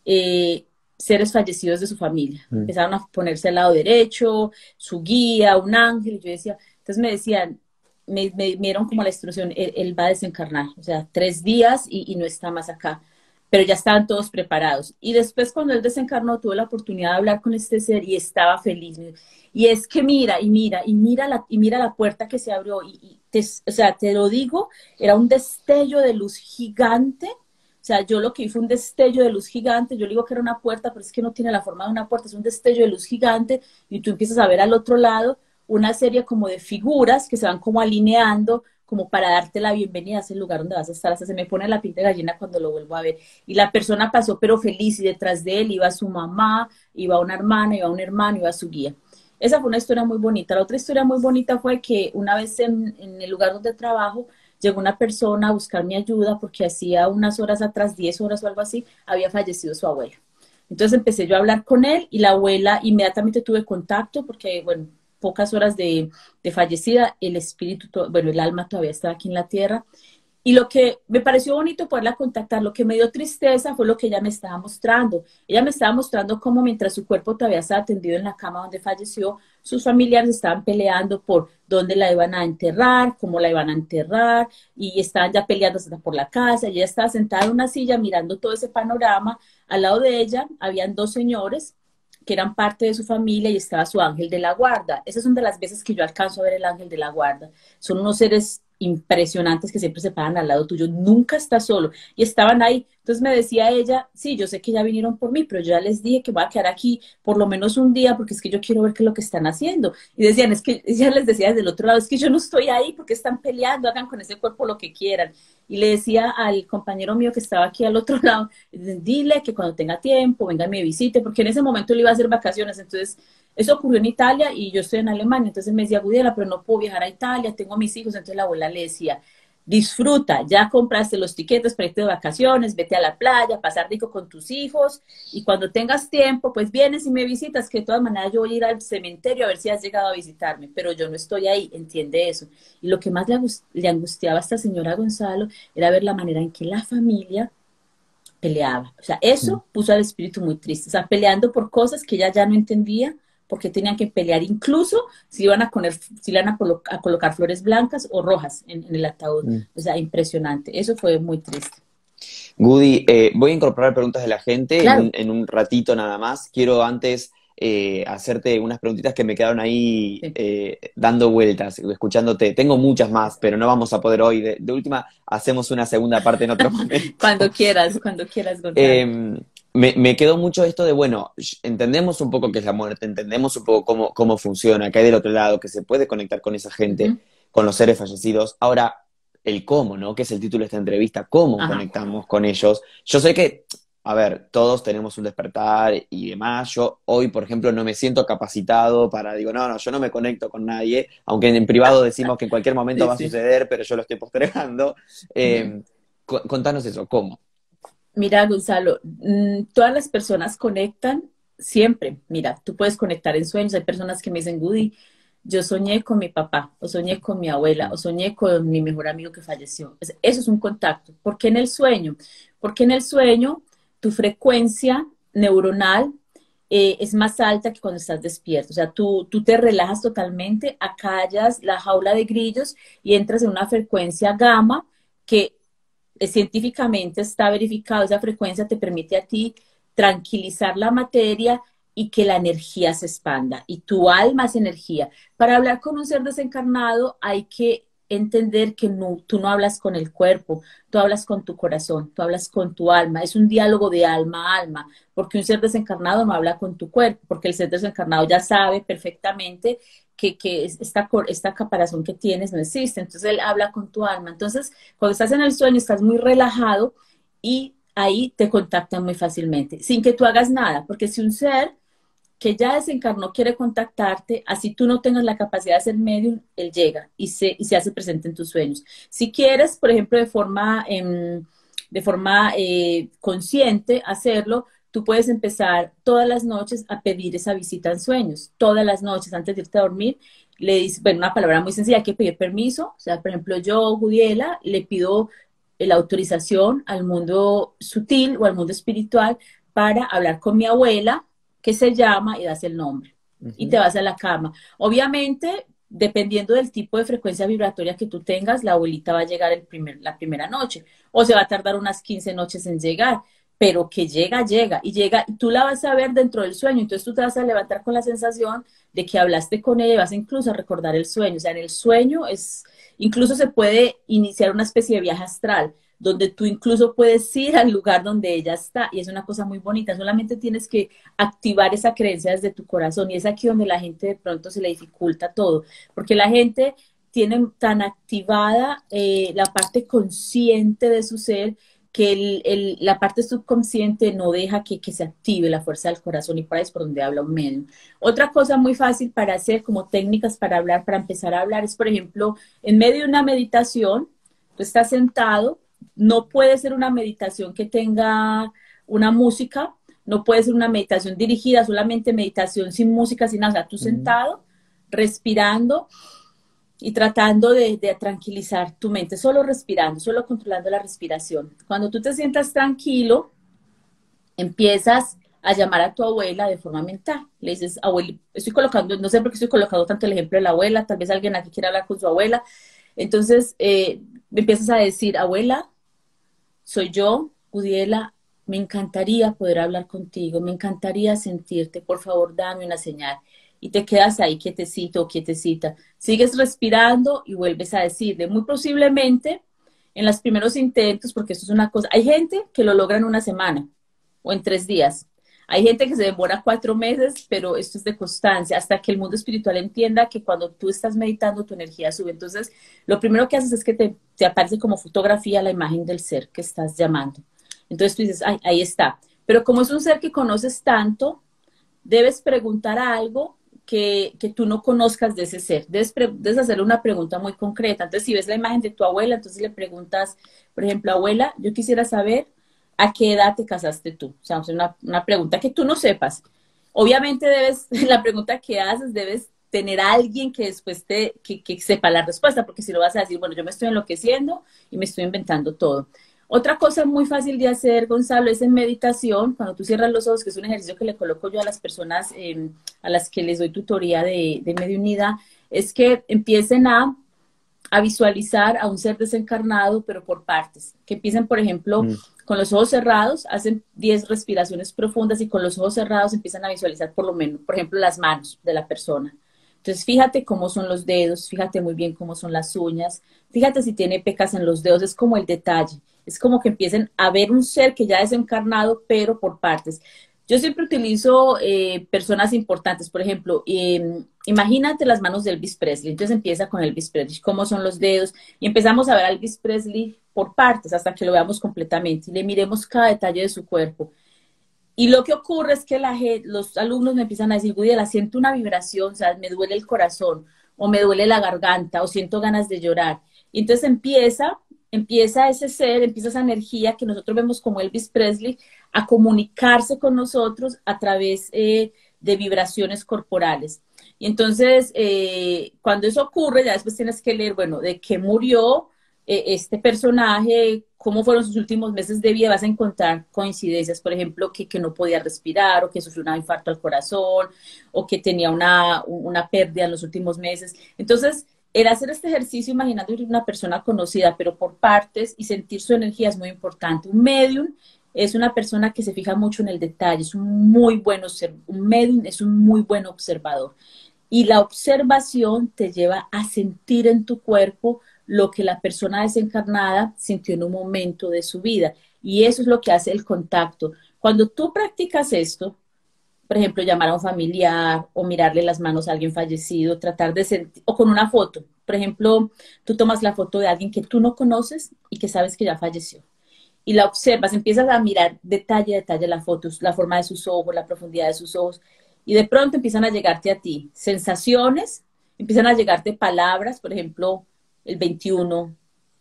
eh, seres fallecidos de su familia. Mm. Empezaron a ponerse al lado derecho, su guía, un ángel, y yo decía, entonces me decían, me, me, me dieron como la instrucción, él, él va a desencarnar, o sea, tres días y, y no está más acá. Pero ya estaban todos preparados. Y después, cuando él desencarnó, tuve la oportunidad de hablar con este ser y estaba feliz. Y es que mira, y mira, y mira la, y mira la puerta que se abrió. Y, y te, o sea, te lo digo, era un destello de luz gigante. O sea, yo lo que vi fue un destello de luz gigante. Yo le digo que era una puerta, pero es que no tiene la forma de una puerta, es un destello de luz gigante. Y tú empiezas a ver al otro lado una serie como de figuras que se van como alineando, como para darte la bienvenida a ese lugar donde vas a estar. Hasta se me pone la piel de gallina cuando lo vuelvo a ver. Y la persona pasó pero feliz, y detrás de él iba su mamá, iba una hermana, iba un hermano, iba su guía. Esa fue una historia muy bonita. La otra historia muy bonita fue que una vez en, en el lugar donde trabajo, llegó una persona a buscar mi ayuda porque hacía unas horas atrás, diez horas o algo así, había fallecido su abuela. Entonces empecé yo a hablar con él, y la abuela, inmediatamente tuve contacto porque, bueno, pocas horas de, de fallecida, el espíritu, bueno, el alma todavía estaba aquí en la tierra. Y lo que me pareció bonito poderla contactar, lo que me dio tristeza fue lo que ella me estaba mostrando. Ella me estaba mostrando cómo, mientras su cuerpo todavía estaba tendido en la cama donde falleció, sus familiares estaban peleando por dónde la iban a enterrar, cómo la iban a enterrar, y estaban ya peleando hasta por la casa. Y ella estaba sentada en una silla mirando todo ese panorama. Al lado de ella habían dos señores que eran parte de su familia, y estaba su ángel de la guarda. Esas son de las veces que yo alcanzo a ver el ángel de la guarda. Son unos seres impresionantes que siempre se paran al lado tuyo, nunca está solo, y estaban ahí. Entonces me decía ella, sí, yo sé que ya vinieron por mí, pero yo ya les dije que voy a quedar aquí por lo menos un día, porque es que yo quiero ver qué es lo que están haciendo. Y decían, es que ella les decía desde el otro lado, es que yo no estoy ahí porque están peleando, hagan con ese cuerpo lo que quieran. Y le decía al compañero mío que estaba aquí al otro lado, dile que cuando tenga tiempo venga y me visite, porque en ese momento le iba a hacer vacaciones. Entonces eso ocurrió en Italia y yo estoy en Alemania. Entonces me decía, Gudiela, pero no puedo viajar a Italia, tengo a mis hijos. Entonces la abuela le decía, disfruta, ya compraste los tiquetes para irte de vacaciones, vete a la playa, pasar rico con tus hijos, y cuando tengas tiempo, pues vienes y me visitas, que de todas maneras yo voy a ir al cementerio a ver si has llegado a visitarme, pero yo no estoy ahí, entiende eso. Y lo que más le, le angustiaba a esta señora Gonzalo era ver la manera en que la familia peleaba. O sea, eso puso al espíritu muy triste, o sea, peleando por cosas que ella ya no entendía, porque tenían que pelear, incluso si iban a, poner, si iban a, colo a colocar flores blancas o rojas en, en el ataúd. Mm. O sea, impresionante. Eso fue muy triste. Gudi, eh, voy a incorporar preguntas de la gente, claro, en, en un ratito nada más. Quiero antes eh, hacerte unas preguntitas que me quedaron ahí, sí, eh, dando vueltas, escuchándote. Tengo muchas más, pero no vamos a poder hoy. De, de última, hacemos una segunda parte en otro momento. Cuando quieras, cuando quieras, Gonzalo. Eh, Me, me quedó mucho esto de, bueno, entendemos un poco qué es la muerte, entendemos un poco cómo, cómo funciona, que hay del otro lado, que se puede conectar con esa gente, uh-huh, con los seres fallecidos. Ahora, el cómo, ¿no? Que es el título de esta entrevista, cómo, ajá, conectamos con ellos. Yo sé que, a ver, todos tenemos un despertar y demás. Yo hoy, por ejemplo, no me siento capacitado para, digo, no, no, yo no me conecto con nadie, aunque en privado decimos que en cualquier momento sí, va a suceder, sí, pero yo lo estoy postergando. Eh, uh-huh. Contanos eso, ¿cómo? Mira, Gonzalo, todas las personas conectan siempre. Mira, tú puedes conectar en sueños. Hay personas que me dicen, Gudi, yo soñé con mi papá, o soñé con mi abuela, o soñé con mi mejor amigo que falleció. Eso es un contacto. ¿Por qué en el sueño? Porque en el sueño tu frecuencia neuronal eh, es más alta que cuando estás despierto. O sea, tú, tú te relajas totalmente, acallas la jaula de grillos y entras en una frecuencia gamma que eh, científicamente está verificado, esa frecuencia te permite a ti tranquilizar la materia y que la energía se expanda. Y tu alma es energía. Para hablar con un ser desencarnado hay que entender que no, tú no hablas con el cuerpo, tú hablas con tu corazón, tú hablas con tu alma. Es un diálogo de alma a alma, porque un ser desencarnado no habla con tu cuerpo, porque el ser desencarnado ya sabe perfectamente que, que esta, esta caparazón que tienes no existe. Entonces él habla con tu alma. Entonces, cuando estás en el sueño, estás muy relajado y ahí te contactan muy fácilmente, sin que tú hagas nada, porque si un ser que ya desencarnó quiere contactarte, así tú no tengas la capacidad de ser medium, él llega y se, y se hace presente en tus sueños. Si quieres, por ejemplo, de forma, eh, de forma eh, consciente hacerlo, tú puedes empezar todas las noches a pedir esa visita en sueños. Todas las noches, antes de irte a dormir, le dices, bueno, una palabra muy sencilla, hay que pedir permiso. O sea, por ejemplo, yo, Judiela, le pido la autorización al mundo sutil o al mundo espiritual para hablar con mi abuela, que se llama, y das el nombre. Uh-huh. Y te vas a la cama. Obviamente, dependiendo del tipo de frecuencia vibratoria que tú tengas, la abuelita va a llegar el primer, la primera noche, o se va a tardar unas quince noches en llegar, pero que llega, llega, y llega, y tú la vas a ver dentro del sueño, entonces tú te vas a levantar con la sensación de que hablaste con ella y vas incluso a recordar el sueño. O sea, en el sueño es, incluso se puede iniciar una especie de viaje astral, donde tú incluso puedes ir al lugar donde ella está, y es una cosa muy bonita. Solamente tienes que activar esa creencia desde tu corazón, y es aquí donde la gente de pronto se le dificulta todo, porque la gente tiene tan activada eh, la parte consciente de su ser, que el, el, la parte subconsciente no deja que, que se active la fuerza del corazón, y por ahí es por donde habla un medium. Otra cosa muy fácil para hacer, como técnicas para hablar, para empezar a hablar, es, por ejemplo, en medio de una meditación, tú estás sentado. No puede ser una meditación que tenga una música, no puede ser una meditación dirigida, solamente meditación sin música, sin nada. O sea, tú sentado, respirando y tratando de, de tranquilizar tu mente, solo respirando, solo controlando la respiración. Cuando tú te sientas tranquilo, empiezas a llamar a tu abuela de forma mental. Le dices, abuela, estoy colocando, no sé por qué estoy colocando tanto el ejemplo de la abuela, tal vez alguien aquí quiera hablar con su abuela. Entonces, eh, me empiezas a decir, abuela, soy yo, Judiela, me encantaría poder hablar contigo, me encantaría sentirte, por favor, dame una señal. Y te quedas ahí quietecito o quietecita. Sigues respirando y vuelves a decirle, muy posiblemente, en los primeros intentos, porque esto es una cosa, hay gente que lo logra en una semana o en tres días. Hay gente que se demora cuatro meses, pero esto es de constancia, hasta que el mundo espiritual entienda que cuando tú estás meditando, tu energía sube. Entonces, lo primero que haces es que te, te aparece como fotografía la imagen del ser que estás llamando. Entonces tú dices, ay, ahí está. Pero como es un ser que conoces tanto, debes preguntar algo que, que tú no conozcas de ese ser. Debes, debes hacerle una pregunta muy concreta. Entonces, si ves la imagen de tu abuela, entonces le preguntas, por ejemplo, abuela, yo quisiera saber ¿a qué edad te casaste tú? O sea, una, una pregunta que tú no sepas. Obviamente debes, la pregunta que haces, debes tener a alguien que después te, que, que sepa la respuesta, porque si no vas a decir, bueno, yo me estoy enloqueciendo y me estoy inventando todo. Otra cosa muy fácil de hacer, Gonzalo, es en meditación, cuando tú cierras los ojos, que es un ejercicio que le coloco yo a las personas eh, a las que les doy tutoría de, de mediunidad, es que empiecen a a visualizar a un ser desencarnado, pero por partes. Que empiecen, por ejemplo, mm. con los ojos cerrados, hacen diez respiraciones profundas y con los ojos cerrados empiezan a visualizar por lo menos, por ejemplo, las manos de la persona. Entonces, fíjate cómo son los dedos, fíjate muy bien cómo son las uñas, fíjate si tiene pecas en los dedos, es como el detalle. Es como que empiecen a ver un ser que ya es encarnado, pero por partes. Yo siempre utilizo eh, personas importantes, por ejemplo, eh, imagínate las manos de Elvis Presley, entonces empieza con Elvis Presley, cómo son los dedos, y empezamos a ver a Elvis Presley por partes hasta que lo veamos completamente y le miremos cada detalle de su cuerpo. Y lo que ocurre es que la, los alumnos me empiezan a decir, Judiela, siento una vibración, o sea, me duele el corazón, o me duele la garganta, o siento ganas de llorar. Y entonces empieza, empieza ese ser, empieza esa energía que nosotros vemos como Elvis Presley, a comunicarse con nosotros a través eh, de vibraciones corporales. Y entonces, eh, cuando eso ocurre, ya después tienes que leer, bueno, de qué murió eh, este personaje, cómo fueron sus últimos meses de vida, vas a encontrar coincidencias, por ejemplo, que, que no podía respirar, o que sufrió un infarto al corazón, o que tenía una, una pérdida en los últimos meses. Entonces, el hacer este ejercicio imaginando una persona conocida, pero por partes, y sentir su energía es muy importante. Un medium es una persona que se fija mucho en el detalle, es un muy buen observador. Un medium es un muy buen observador. Y la observación te lleva a sentir en tu cuerpo lo que la persona desencarnada sintió en un momento de su vida. Y eso es lo que hace el contacto. Cuando tú practicas esto, por ejemplo, llamar a un familiar o mirarle las manos a alguien fallecido, tratar de sentir, o con una foto. Por ejemplo, tú tomas la foto de alguien que tú no conoces y que sabes que ya falleció. Y la observas, empiezas a mirar detalle a detalle la foto, la forma de sus ojos, la profundidad de sus ojos. Y de pronto empiezan a llegarte a ti sensaciones, empiezan a llegarte palabras, por ejemplo, el veintiuno,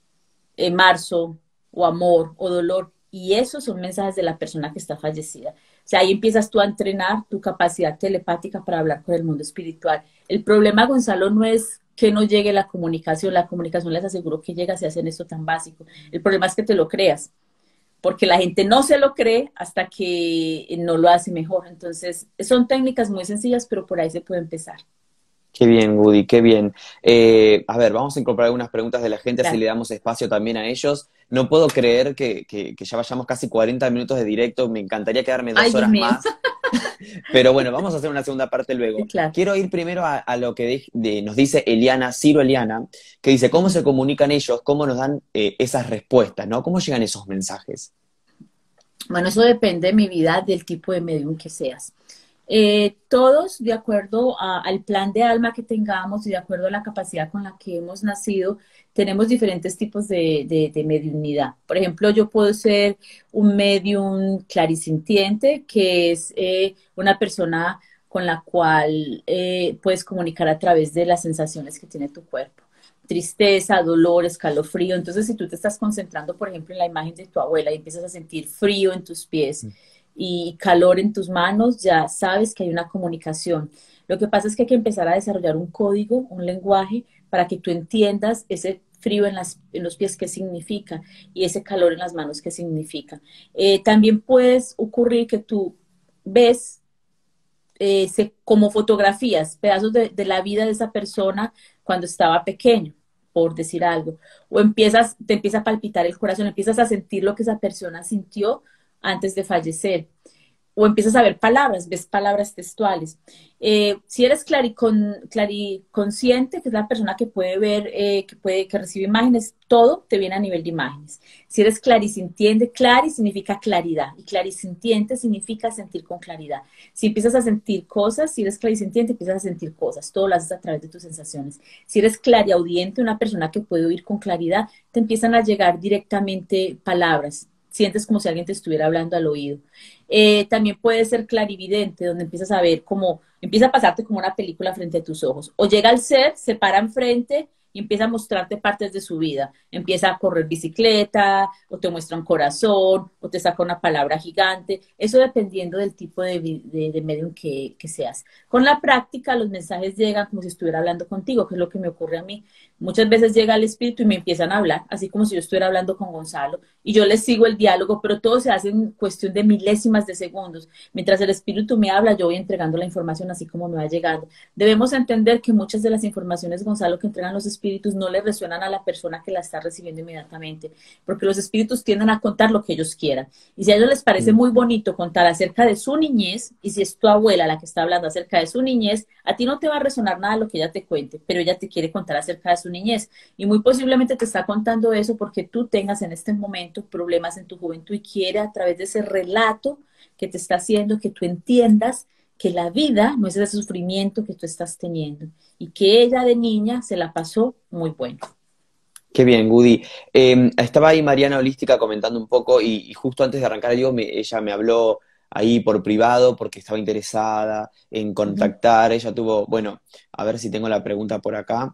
en marzo, o amor, o dolor. Y esos son mensajes de la persona que está fallecida. O sea, ahí empiezas tú a entrenar tu capacidad telepática para hablar con el mundo espiritual. El problema, Gonzalo, no es que no llegue la comunicación. La comunicación, les aseguro que llega si hacen esto tan básico. El problema es que te lo creas, porque la gente no se lo cree hasta que no lo hace mejor. Entonces, son técnicas muy sencillas, pero por ahí se puede empezar. Qué bien, Woody, qué bien. Eh, a ver, vamos a incorporar algunas preguntas de la gente, así Claro. le damos espacio también a ellos. No puedo creer que, que, que ya vayamos casi cuarenta minutos de directo, me encantaría quedarme Ay, dos Dios horas mío. más, pero bueno, vamos a hacer una segunda parte Sí, luego. claro. Quiero ir primero a, a lo que de- de- nos dice Eliana, Ciro Eliana, que dice, ¿cómo se comunican ellos? ¿Cómo nos dan eh, esas respuestas, ¿no? ¿Cómo llegan esos mensajes? Bueno, eso depende de mi vida, del tipo de medium que seas. Eh, todos, de acuerdo a- al plan de alma que tengamos y de acuerdo a la capacidad con la que hemos nacido, tenemos diferentes tipos de, de, de mediunidad. Por ejemplo, yo puedo ser un medium clarisintiente, que es eh, una persona con la cual eh, puedes comunicar a través de las sensaciones que tiene tu cuerpo. Tristeza, dolor, escalofrío. Entonces, si tú te estás concentrando, por ejemplo, en la imagen de tu abuela y empiezas a sentir frío en tus pies y calor en tus manos, ya sabes que hay una comunicación. Lo que pasa es que hay que empezar a desarrollar un código, un lenguaje, para que tú entiendas ese frío en, las, en los pies qué significa y ese calor en las manos qué significa. Eh, también puedes ocurrir que tú ves eh, se, como fotografías, pedazos de, de la vida de esa persona cuando estaba pequeño, por decir algo, o empiezas, te empieza a palpitar el corazón, empiezas a sentir lo que esa persona sintió antes de fallecer, o empiezas a ver palabras, ves palabras textuales. Eh, si eres claricon, clariconsciente, que es la persona que puede ver, eh, que puede, que recibe imágenes, todo te viene a nivel de imágenes. Si eres clarisintiente, clari significa claridad, y clarisintiente significa sentir con claridad. Si empiezas a sentir cosas, si eres clarisintiente, empiezas a sentir cosas, todo lo haces a través de tus sensaciones. Si eres clariaudiente, una persona que puede oír con claridad, te empiezan a llegar directamente palabras, sientes como si alguien te estuviera hablando al oído. Eh, también puede ser clarividente, donde empiezas a ver como, empieza a pasarte como una película frente a tus ojos. O llega al ser, se para enfrente y empieza a mostrarte partes de su vida. Empieza a correr bicicleta, o te muestra un corazón, o te saca una palabra gigante. Eso dependiendo del tipo de, de, de medium que, que seas. Con la práctica, los mensajes llegan como si estuviera hablando contigo, que es lo que me ocurre a mí. Muchas veces llega el espíritu y me empiezan a hablar, así como si yo estuviera hablando con Gonzalo, y yo les sigo el diálogo, pero todo se hace en cuestión de milésimas de segundos. Mientras el espíritu me habla, yo voy entregando la información así como me va llegando. Debemos entender que muchas de las informaciones, Gonzalo, que entregan los espíritus no le resuenan a la persona que la está recibiendo inmediatamente, porque los espíritus tienden a contar lo que ellos quieran. Y si a ellos les parece muy bonito contar acerca de su niñez, y si es tu abuela la que está hablando acerca de su niñez, a ti no te va a resonar nada lo que ella te cuente, pero ella te quiere contar acerca de su niñez. Y muy posiblemente te está contando eso porque tú tengas en este momento problemas en tu juventud y quiere a través de ese relato que te está haciendo que tú entiendas que la vida no es ese sufrimiento que tú estás teniendo y que ella de niña se la pasó muy bueno. Qué bien, Woody. Eh, estaba ahí Mariana Holística comentando un poco y, y justo antes de arrancar digo, me- ella me habló ahí por privado porque estaba interesada en Uh -huh. contactar. Ella tuvo, bueno, a ver si tengo la pregunta por acá.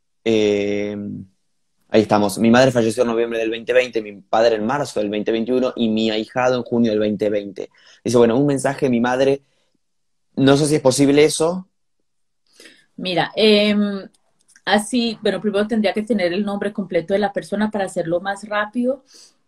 Eh, Ahí estamos. Mi madre falleció en noviembre del dos mil veinte, mi padre en marzo del dos mil veintiuno y mi ahijado en junio del dos mil veinte. Dice, bueno, un mensaje de mi madre, no sé si es posible eso. Mira, eh, así, bueno, primero tendría que tener el nombre completo de la persona para hacerlo más rápido.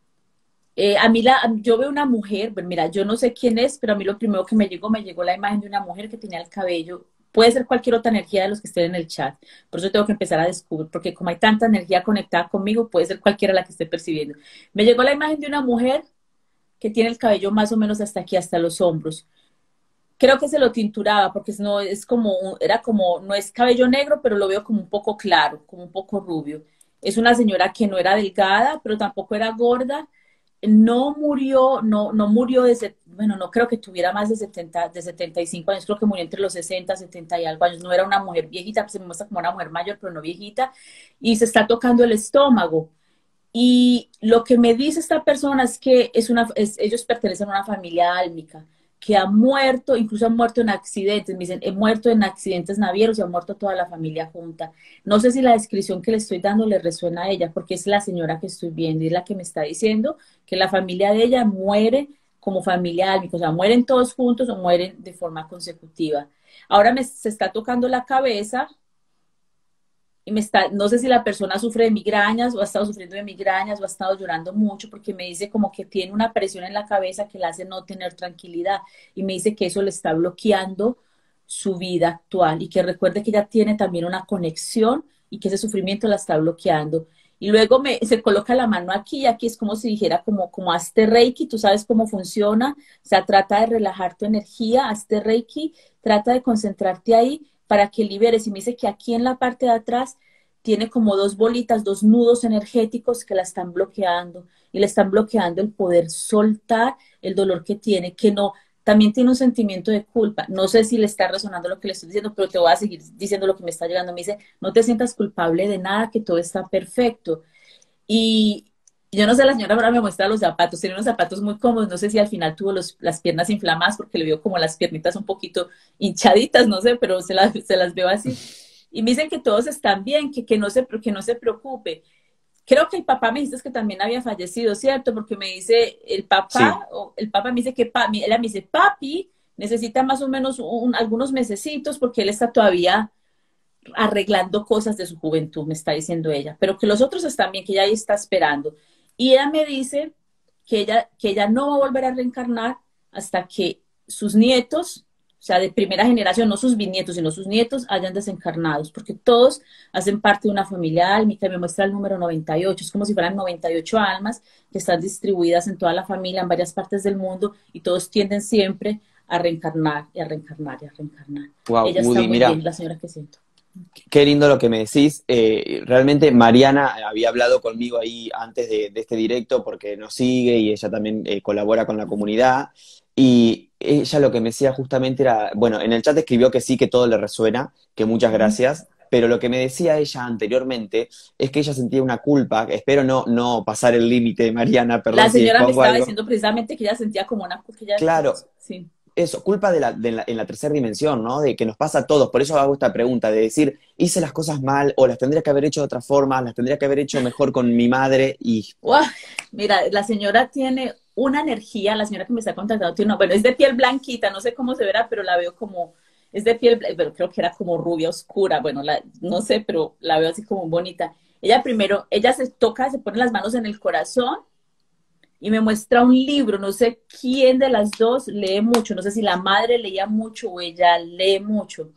Eh, a mí, la, yo veo una mujer, bueno, mira, yo no sé quién es, pero a mí lo primero que me llegó, me llegó la imagen de una mujer que tenía el cabello puede ser cualquier otra energía de los que estén en el chat. Por eso tengo que empezar a descubrir, porque como hay tanta energía conectada conmigo, puede ser cualquiera la que esté percibiendo. Me llegó la imagen de una mujer que tiene el cabello más o menos hasta aquí, hasta los hombros. Creo que se lo tinturaba, porque no es como, era como, no es cabello negro, pero lo veo como un poco claro, como un poco rubio. Es una señora que no era delgada, pero tampoco era gorda. No murió, no, no murió desde, bueno, no creo que tuviera más de setenta, de setenta y cinco años, creo que murió entre los sesenta, setenta y algo años. No era una mujer viejita, pues se me muestra como una mujer mayor, pero no viejita. Y se está tocando el estómago. Y lo que me dice esta persona es que es una, es, ellos pertenecen a una familia álmica que ha muerto, incluso han muerto en accidentes. Me dicen, he muerto en accidentes navieros y ha muerto toda la familia junta. No sé si la descripción que le estoy dando le resuena a ella, porque es la señora que estoy viendo y es la que me está diciendo que la familia de ella muere como familia álmica, o sea, mueren todos juntos o mueren de forma consecutiva. Ahora me, se está tocando la cabeza y me está, no sé si la persona sufre de migrañas o ha estado sufriendo de migrañas o ha estado llorando mucho porque me dice como que tiene una presión en la cabeza que la hace no tener tranquilidad y me dice que eso le está bloqueando su vida actual y que recuerde que ella tiene también una conexión y que ese sufrimiento la está bloqueando. Y luego me, se coloca la mano aquí y aquí es como si dijera como, como hazte Reiki, tú sabes cómo funciona, o sea, trata de relajar tu energía, hazte Reiki, trata de concentrarte ahí para que liberes. Y me dice que aquí en la parte de atrás tiene como dos bolitas, dos nudos energéticos que la están bloqueando y le están bloqueando el poder soltar el dolor que tiene, que no, también tiene un sentimiento de culpa. No sé si le está resonando lo que le estoy diciendo, pero te voy a seguir diciendo lo que me está llegando. Me dice, no te sientas culpable de nada, que todo está perfecto. Y yo no sé, la señora ahora me muestra los zapatos, tiene unos zapatos muy cómodos, no sé si al final tuvo los, las piernas inflamadas porque le veo como las piernitas un poquito hinchaditas, no sé, pero se las, se las veo así. Y me dicen que todos están bien, que, que, no se, que no se preocupe. Creo que el papá me dice que también había fallecido, ¿cierto? Porque me dice el Sí. papá, o el papá me dice que, pa, ella me dice, papi, necesita más o menos un, algunos mesecitos porque él está todavía arreglando cosas de su juventud, me está diciendo ella, pero que los otros están bien, que ella ahí está esperando. Y ella me dice que ella, que ella no va a volver a reencarnar hasta que sus nietos, o sea, de primera generación, no sus bisnietos, sino sus nietos, hayan desencarnados, porque todos hacen parte de una familia álmica. Me muestra el número noventa y ocho, es como si fueran noventa y ocho almas que están distribuidas en toda la familia, en varias partes del mundo, y todos tienden siempre a reencarnar y a reencarnar y a reencarnar. Wow, Ella está Woody, muy mira, bien, la señora que siento. qué lindo lo que me decís. Eh, realmente Mariana había hablado conmigo ahí antes de, de este directo porque nos sigue y ella también eh, colabora con la comunidad. Y ella lo que me decía justamente era, bueno, en el chat escribió que sí, que todo le resuena, que muchas Ujú. gracias. Pero lo que me decía ella anteriormente es que ella sentía una culpa. Espero no, no pasar el límite, Mariana, La perdón si señora me expongo estaba algo. diciendo precisamente que ella sentía como una, que ella, Claro, sí. eso, culpa de la, de la- en la tercera dimensión, ¿no? De que nos pasa a todos. Por eso hago esta pregunta, de decir, hice las cosas mal, o las tendría que haber hecho de otra forma, las tendría que haber hecho mejor con mi madre, y Uah, mira, la señora tiene una energía, la señora que me está contactando tiene una, bueno, es de piel blanquita, no sé cómo se verá, pero la veo como, es de piel, bla- pero creo que era como rubia oscura, bueno, la, no sé, pero la veo así como bonita. Ella primero, ella se toca, se pone las manos en el corazón y me muestra un libro, no sé quién de las dos lee mucho, no sé si la madre leía mucho o ella lee mucho.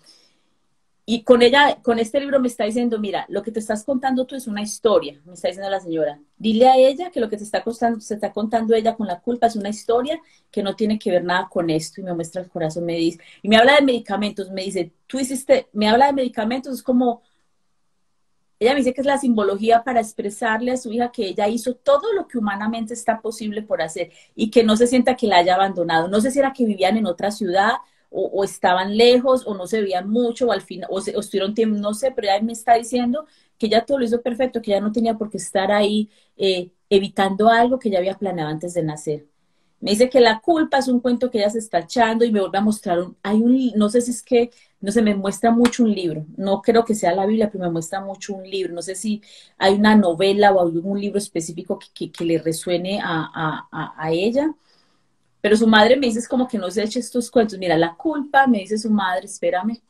Y con ella, con este libro me está diciendo, mira, lo que te estás contando tú es una historia, me está diciendo la señora. Dile a ella que lo que te está contando, se está contando ella con la culpa es una historia que no tiene que ver nada con esto. Y me muestra el corazón, me dice, y me habla de medicamentos, me dice, tú hiciste, me habla de medicamentos, es como, ella me dice que es la simbología para expresarle a su hija que ella hizo todo lo que humanamente está posible por hacer y que no se sienta que la haya abandonado. No sé si era que vivían en otra ciudad o, o estaban lejos o no se veían mucho o al fin o, se, o estuvieron tiempo, no sé, pero ella me está diciendo que ella todo lo hizo perfecto, que ella no tenía por qué estar ahí eh, evitando algo que ella había planeado antes de nacer. Me dice que la culpa es un cuento que ella se está echando y me vuelve a mostrar un, hay un, no sé si es que, no sé, me muestra mucho un libro, no creo que sea la Biblia, pero me muestra mucho un libro, no sé si hay una novela o algún libro específico que, que, que le resuene a, a, a, a ella, pero su madre me dice es como que no se eche estos cuentos, mira, la culpa, me dice su madre, espérame,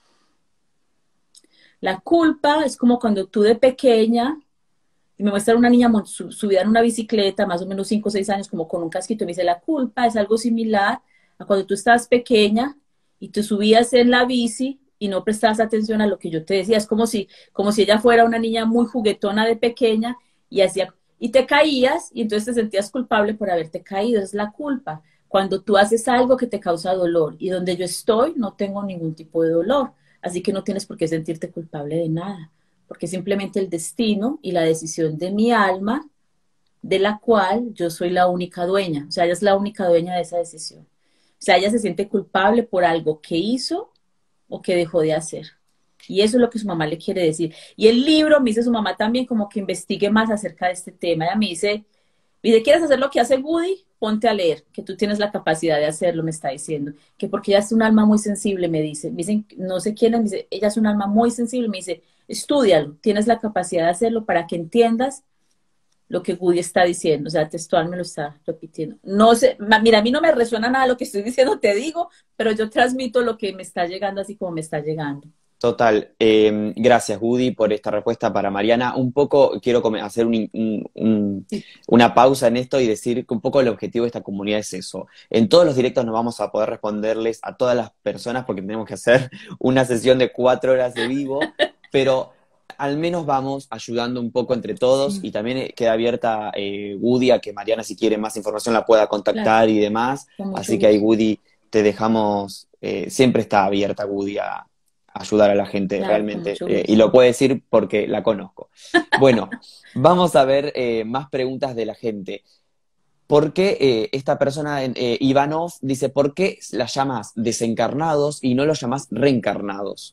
la culpa es como cuando tú de pequeña y me muestra una niña su, subida en una bicicleta, más o menos cinco o seis años, como con un casquito. Y me dice, la culpa es algo similar a cuando tú estabas pequeña y te subías en la bici y no prestabas atención a lo que yo te decía. Es como si, como si ella fuera una niña muy juguetona de pequeña y hacía, y te caías y entonces te sentías culpable por haberte caído. Es la culpa. Cuando tú haces algo que te causa dolor y donde yo estoy no tengo ningún tipo de dolor, así que no tienes por qué sentirte culpable de nada, porque simplemente el destino y la decisión de mi alma, de la cual yo soy la única dueña. O sea, ella es la única dueña de esa decisión. O sea, ella se siente culpable por algo que hizo o que dejó de hacer. Y eso es lo que su mamá le quiere decir. Y el libro me dice su mamá también como que investigue más acerca de este tema. Ella me dice, dice, ¿quieres hacer lo que hace Woody? Ponte a leer, que tú tienes la capacidad de hacerlo, me está diciendo. Que porque ella es un alma muy sensible, me dice. Me dicen, no sé quién es, me dice, ella es un alma muy sensible, me dice, estúdialo, tienes la capacidad de hacerlo para que entiendas lo que Woody está diciendo, o sea, textual me lo está repitiendo. No sé, mira, a mí no me resuena nada lo que estoy diciendo, te digo, pero yo transmito lo que me está llegando así como me está llegando. Total. Eh, gracias, Woody, por esta respuesta para Mariana. Un poco quiero hacer un, un, un, Sí. una pausa en esto y decir que un poco el objetivo de esta comunidad es eso. En todos los directos no vamos a poder responderles a todas las personas porque tenemos que hacer una sesión de cuatro horas de vivo, pero al menos vamos ayudando un poco entre todos Sí. y también queda abierta eh, Woody a que Mariana, si quiere más información, la pueda contactar, claro, y demás. Así que ahí, Woody, te dejamos, eh, siempre está abierta Woody a ayudar a la gente, claro, realmente, eh, y lo puedo decir porque la conozco. Bueno, vamos a ver eh, más preguntas de la gente. ¿Por qué eh, esta persona, eh, Ivanov, dice, ¿por qué las llamas desencarnados y no los llamas reencarnados?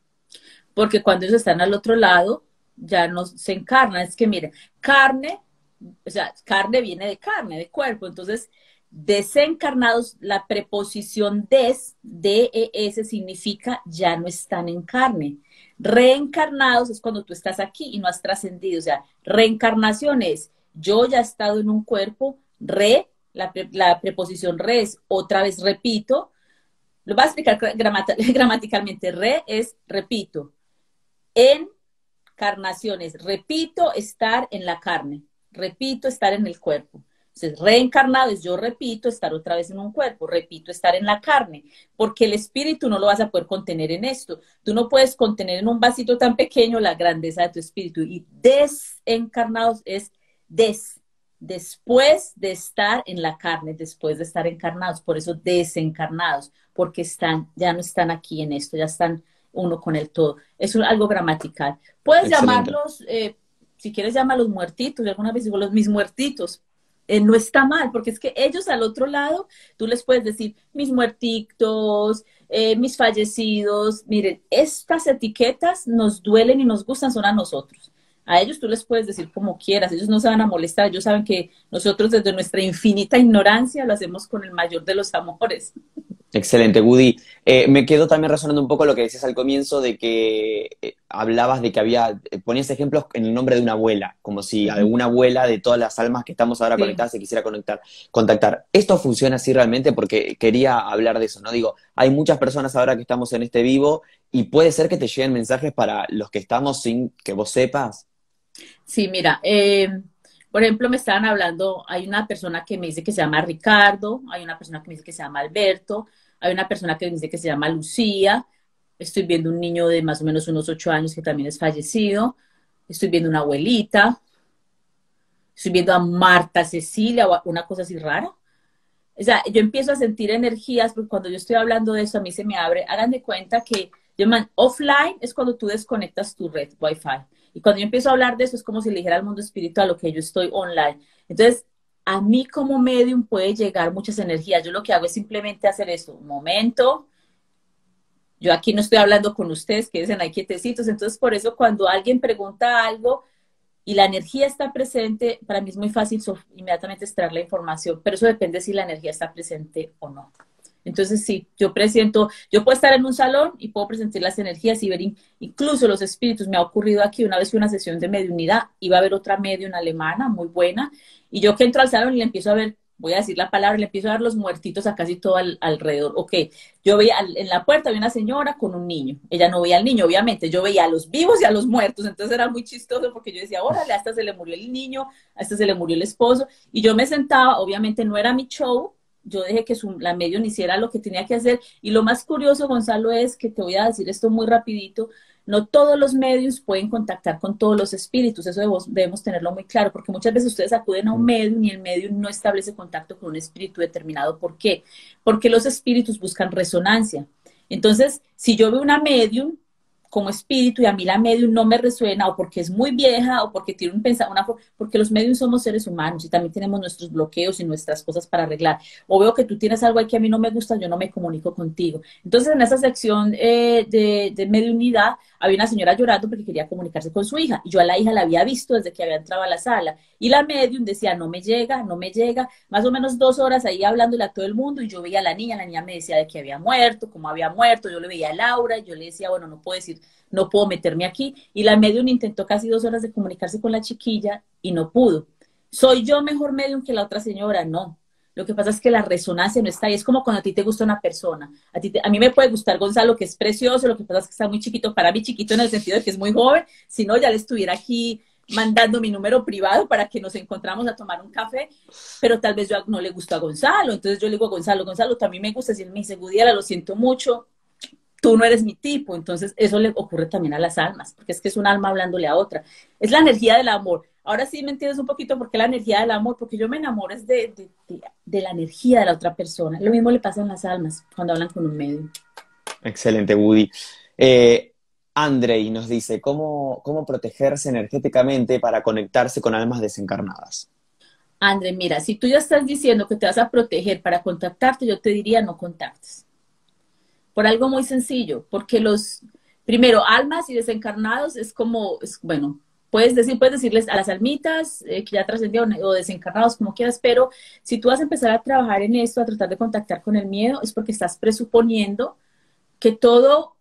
Porque cuando ellos están al otro lado, ya no se encarnan. Es que, mire, carne, o sea, carne viene de carne, de cuerpo. Entonces, desencarnados, la preposición des, D-E-S, significa ya no están en carne. Reencarnados es cuando tú estás aquí y no has trascendido. O sea, reencarnación es, yo ya he estado en un cuerpo, re, la, pre, la preposición re es, otra vez repito, lo voy a explicar gramat gramaticalmente, re es repito. Encarnaciones, repito, estar en la carne, repito, estar en el cuerpo. Entonces, reencarnado es yo repito, estar otra vez en un cuerpo, repito, estar en la carne, porque el espíritu no lo vas a poder contener en esto. Tú no puedes contener en un vasito tan pequeño la grandeza de tu espíritu. Y desencarnados es des, después de estar en la carne, después de estar encarnados, por eso desencarnados, porque están, ya no están aquí en esto, ya están uno con el todo. Es algo gramatical. Puedes Excelente. llamarlos, eh, si quieres llámalos muertitos, yo alguna vez digo los mis muertitos. Eh, no está mal, porque es que ellos al otro lado, tú les puedes decir mis muertitos, eh, mis fallecidos. Miren, estas etiquetas nos duelen y nos gustan, son a nosotros. A ellos tú les puedes decir como quieras, ellos no se van a molestar, ellos saben que nosotros desde nuestra infinita ignorancia lo hacemos con el mayor de los amores. Excelente, Woody. Eh, me quedó también resonando un poco lo que decías al comienzo de que eh, hablabas de que había, eh, ponías ejemplos en el nombre de una abuela, como si uh-huh. alguna abuela de todas las almas que estamos ahora sí. conectadas se quisiera conectar, contactar. ¿Esto funciona así realmente? Porque quería hablar de eso, ¿no? Digo, hay muchas personas ahora que estamos en este vivo y puede ser que te lleguen mensajes para los que estamos sin que vos sepas. Sí, mira, eh, por ejemplo, me estaban hablando, hay una persona que me dice que se llama Ricardo, hay una persona que me dice que se llama Alberto, hay una persona que me dice que se llama Lucía, estoy viendo un niño de más o menos unos ocho años que también es fallecido, estoy viendo una abuelita, estoy viendo a Marta Cecilia, o una cosa así rara. O sea, yo empiezo a sentir energías, porque cuando yo estoy hablando de eso, a mí se me abre. Hagan de cuenta que llaman offline es cuando tú desconectas tu red Wi-Fi. Y cuando yo empiezo a hablar de eso, es como si le dijera al mundo espiritual lo que yo estoy online. Entonces, a mí como medium puede llegar muchas energías. Yo lo que hago es simplemente hacer esto. Un momento. Yo aquí no estoy hablando con ustedes, que dicen ahí quietecitos. Entonces, por eso cuando alguien pregunta algo y la energía está presente, para mí es muy fácil inmediatamente extraer la información. Pero eso depende si la energía está presente o no. Entonces, sí, yo presiento, yo puedo estar en un salón y puedo presentir las energías y ver in, incluso los espíritus. Me ha ocurrido aquí, una vez fue una sesión de mediunidad, iba a haber otra medium alemana muy buena, y yo que entro al salón y le empiezo a ver, voy a decir la palabra, le empiezo a ver los muertitos a casi todo al, alrededor. Ok, yo veía, en la puerta había una señora con un niño, ella no veía al niño, obviamente, yo veía a los vivos y a los muertos, entonces era muy chistoso porque yo decía, órale, a esta se le murió el niño, a esta se le murió el esposo, y yo me sentaba, obviamente no era mi show, yo dejé que su, la medium hiciera lo que tenía que hacer. Y lo más curioso, Gonzalo, es que te voy a decir esto muy rapidito, no todos los medios pueden contactar con todos los espíritus, eso debemos, debemos tenerlo muy claro, porque muchas veces ustedes acuden a un medium y el medium no establece contacto con un espíritu determinado. ¿Por qué? Porque los espíritus buscan resonancia. Entonces, si yo veo una medium como espíritu y a mí la medium no me resuena, o porque es muy vieja, o porque tiene un pensamiento, porque los mediums somos seres humanos y también tenemos nuestros bloqueos y nuestras cosas para arreglar, o veo que tú tienes algo ahí que a mí no me gusta, yo no me comunico contigo. Entonces, en esa sección eh, de, de mediunidad, había una señora llorando porque quería comunicarse con su hija, y yo a la hija la había visto desde que había entrado a la sala, y la medium decía, no me llega, no me llega, más o menos dos horas ahí hablándole a todo el mundo, y yo veía a la niña, la niña me decía de que había muerto, cómo había muerto, yo le veía a Laura, y yo le decía, bueno, no puedo decir, no puedo meterme aquí, y la medium intentó casi dos horas de comunicarse con la chiquilla, y no pudo. ¿Soy yo mejor medium que la otra señora? No. Lo que pasa es que la resonancia no está ahí. Es como cuando a ti te gusta una persona. A, ti te, a mí me puede gustar Gonzalo, que es precioso, lo que pasa es que está muy chiquito. Para mí chiquito en el sentido de que es muy joven. Si no, ya le estuviera aquí mandando mi número privado para que nos encontramos a tomar un café. Pero tal vez yo no le gusto a Gonzalo. Entonces yo le digo a Gonzalo, Gonzalo, también me gusta. Si él me dice, Gudiela, lo siento mucho, tú no eres mi tipo. Entonces eso le ocurre también a las almas, porque es que es un alma hablándole a otra. Es la energía del amor. Ahora sí me entiendes un poquito por qué la energía del amor, porque yo me enamoro es de, de, de, de la energía de la otra persona. Lo mismo le pasa a las almas cuando hablan con un medio. Excelente, Woody. Eh, Andrei nos dice, ¿cómo, cómo protegerse energéticamente para conectarse con almas desencarnadas? André, mira, si tú ya estás diciendo que te vas a proteger para contactarte, yo te diría no contactes. Por algo muy sencillo, porque los, primero, almas y desencarnados es como, es, bueno, puedes decir, puedes decirles a las almitas eh, que ya trascendieron o desencarnados, como quieras, pero si tú vas a empezar a trabajar en esto, a tratar de contactar con el miedo, es porque estás presuponiendo que todo,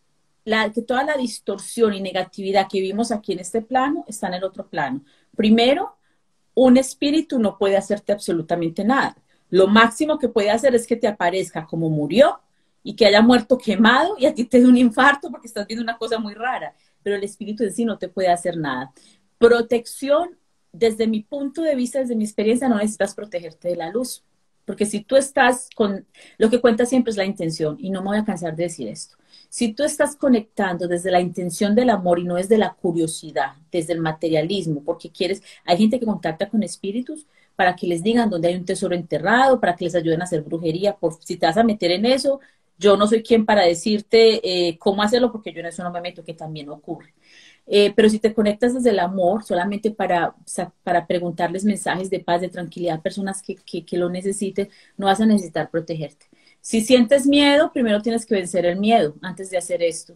la, que toda la distorsión y negatividad que vimos aquí en este plano está en el otro plano. Primero, un espíritu no puede hacerte absolutamente nada. Lo máximo que puede hacer es que te aparezca como murió y que haya muerto quemado y a ti te dé un infarto porque estás viendo una cosa muy rara, pero el espíritu en sí no te puede hacer nada. Protección, desde mi punto de vista, desde mi experiencia, no necesitas protegerte de la luz, porque si tú estás con, lo que cuenta siempre es la intención, y no me voy a cansar de decir esto, si tú estás conectando desde la intención del amor y no desde la curiosidad, desde el materialismo, porque quieres, hay gente que contacta con espíritus para que les digan dónde hay un tesoro enterrado, para que les ayuden a hacer brujería, por si te vas a meter en eso, yo no soy quien para decirte eh, cómo hacerlo, porque yo en eso no me meto, que también ocurre. Eh, pero si te conectas desde el amor, solamente para, o sea, para preguntarles mensajes de paz, de tranquilidad a personas que, que, que lo necesiten, no vas a necesitar protegerte. Si sientes miedo, primero tienes que vencer el miedo antes de hacer esto.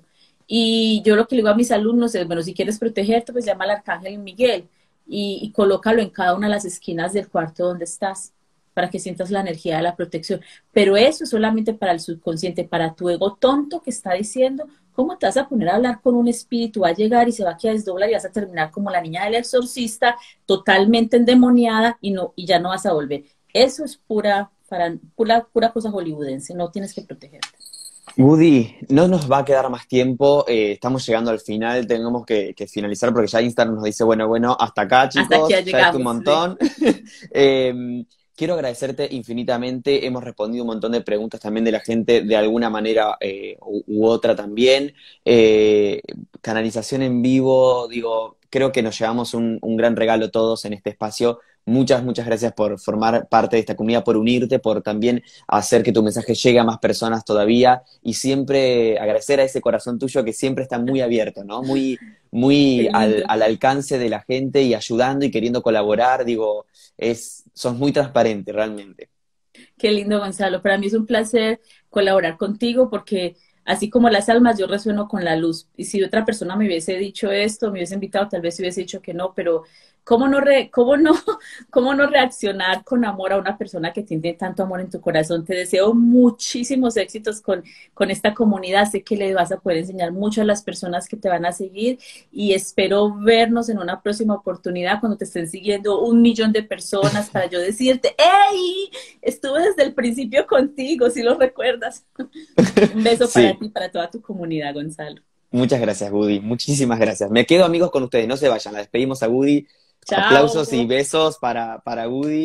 Y yo lo que le digo a mis alumnos es, bueno, si quieres protegerte, pues llama al Arcángel Miguel y, y colócalo en cada una de las esquinas del cuarto donde estás, para que sientas la energía de la protección. Pero eso es solamente para el subconsciente, para tu ego tonto que está diciendo, ¿cómo te vas a poner a hablar con un espíritu? Va a llegar y se va a desdoblar y vas a terminar como la niña del exorcista, totalmente endemoniada y, no, y ya no vas a volver. Eso es pura, para, pura, pura cosa hollywoodense, no tienes que protegerte. Woody, no nos va a quedar más tiempo, eh, estamos llegando al final, tenemos que, que finalizar porque ya Instagram nos dice, bueno, bueno, hasta acá chicos, hasta aquí ya, ya es un llegamos, montón. Sí. eh, quiero agradecerte infinitamente, hemos respondido un montón de preguntas también de la gente de alguna manera eh, u, u otra también. Eh, canalización en vivo, digo, creo que nos llevamos un, un gran regalo todos en este espacio. Muchas, muchas gracias por formar parte de esta comunidad, por unirte, por también hacer que tu mensaje llegue a más personas todavía y siempre agradecer a ese corazón tuyo que siempre está muy abierto, ¿no? Muy, muy al, al alcance de la gente y ayudando y queriendo colaborar, digo, es, sos muy transparente realmente. Qué lindo, Gonzalo. Para mí es un placer colaborar contigo porque así como las almas, yo resueno con la luz. Y si otra persona me hubiese dicho esto, me hubiese invitado, tal vez hubiese dicho que no, pero ¿cómo no, re, cómo no, cómo no reaccionar con amor a una persona que tiene tanto amor en tu corazón? Te deseo muchísimos éxitos con, con esta comunidad. Sé que le vas a poder enseñar mucho a las personas que te van a seguir y espero vernos en una próxima oportunidad cuando te estén siguiendo un millón de personas para yo decirte, ¡hey! Estuve desde el principio contigo, si lo recuerdas. Un beso Sí. para ti y para toda tu comunidad, Gonzalo. Muchas gracias, Woody. Muchísimas gracias. Me quedo amigos con ustedes, no se vayan. La despedimos a Woody. Chao. Aplausos y besos para, para Woody.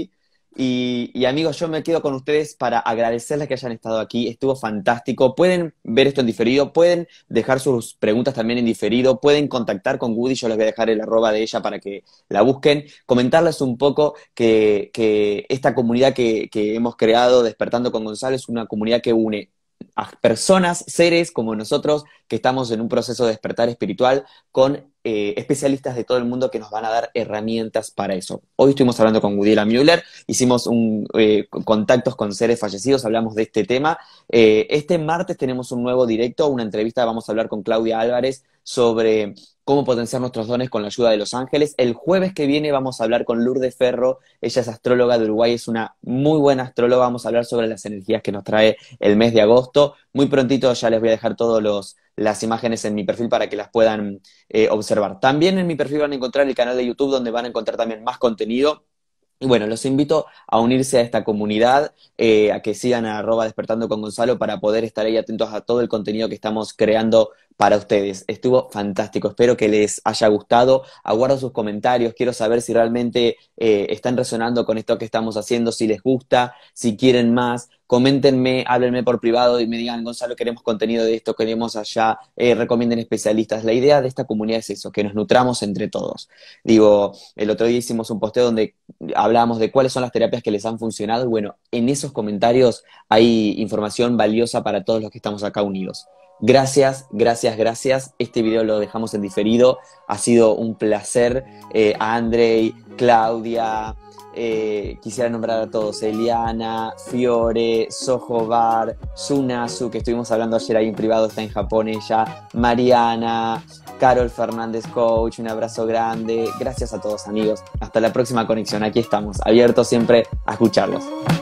Y, y amigos, yo me quedo con ustedes para agradecerles que hayan estado aquí. Estuvo fantástico. Pueden ver esto en diferido, pueden dejar sus preguntas también en diferido, pueden contactar con Woody, yo les voy a dejar el arroba de ella para que la busquen. Comentarles un poco que, que esta comunidad que, que hemos creado, Despertando con Gonzalo, es una comunidad que une a personas, seres como nosotros, que estamos en un proceso de despertar espiritual con eh, especialistas de todo el mundo que nos van a dar herramientas para eso. Hoy estuvimos hablando con Gudiela Müller, hicimos un, eh, contactos con seres fallecidos, hablamos de este tema. Eh, este martes tenemos un nuevo directo, una entrevista, vamos a hablar con Claudia Álvarez sobre cómo potenciar nuestros dones con la ayuda de los ángeles. El jueves que viene vamos a hablar con Lourdes Ferro, ella es astróloga de Uruguay, es una muy buena astróloga, vamos a hablar sobre las energías que nos trae el mes de agosto. Muy prontito ya les voy a dejar todos los las imágenes en mi perfil para que las puedan eh, observar. También en mi perfil van a encontrar el canal de YouTube donde van a encontrar también más contenido. Y bueno, los invito a unirse a esta comunidad, eh, a que sigan a arroba despertando con Gonzalo para poder estar ahí atentos a todo el contenido que estamos creando para ustedes. Estuvo fantástico, espero que les haya gustado. Aguardo sus comentarios, quiero saber si realmente eh, están resonando con esto que estamos haciendo, si les gusta, si quieren más. Coméntenme, háblenme por privado y me digan, Gonzalo, queremos contenido de esto, queremos allá, eh, recomienden especialistas. La idea de esta comunidad es eso, que nos nutramos entre todos. Digo, el otro día hicimos un posteo donde hablábamos de cuáles son las terapias que les han funcionado y bueno, en esos comentarios hay información valiosa para todos los que estamos acá unidos. Gracias, gracias, gracias. Este video lo dejamos en diferido. Ha sido un placer. Eh, a Andrei, Claudia, eh, quisiera nombrar a todos. Eliana, Fiore, Soho Bar, Sunazu, que estuvimos hablando ayer ahí en privado, está en Japón ella, Mariana, Carol Fernández Coach, un abrazo grande. Gracias a todos, amigos. Hasta la próxima conexión. Aquí estamos, abiertos siempre a escucharlos.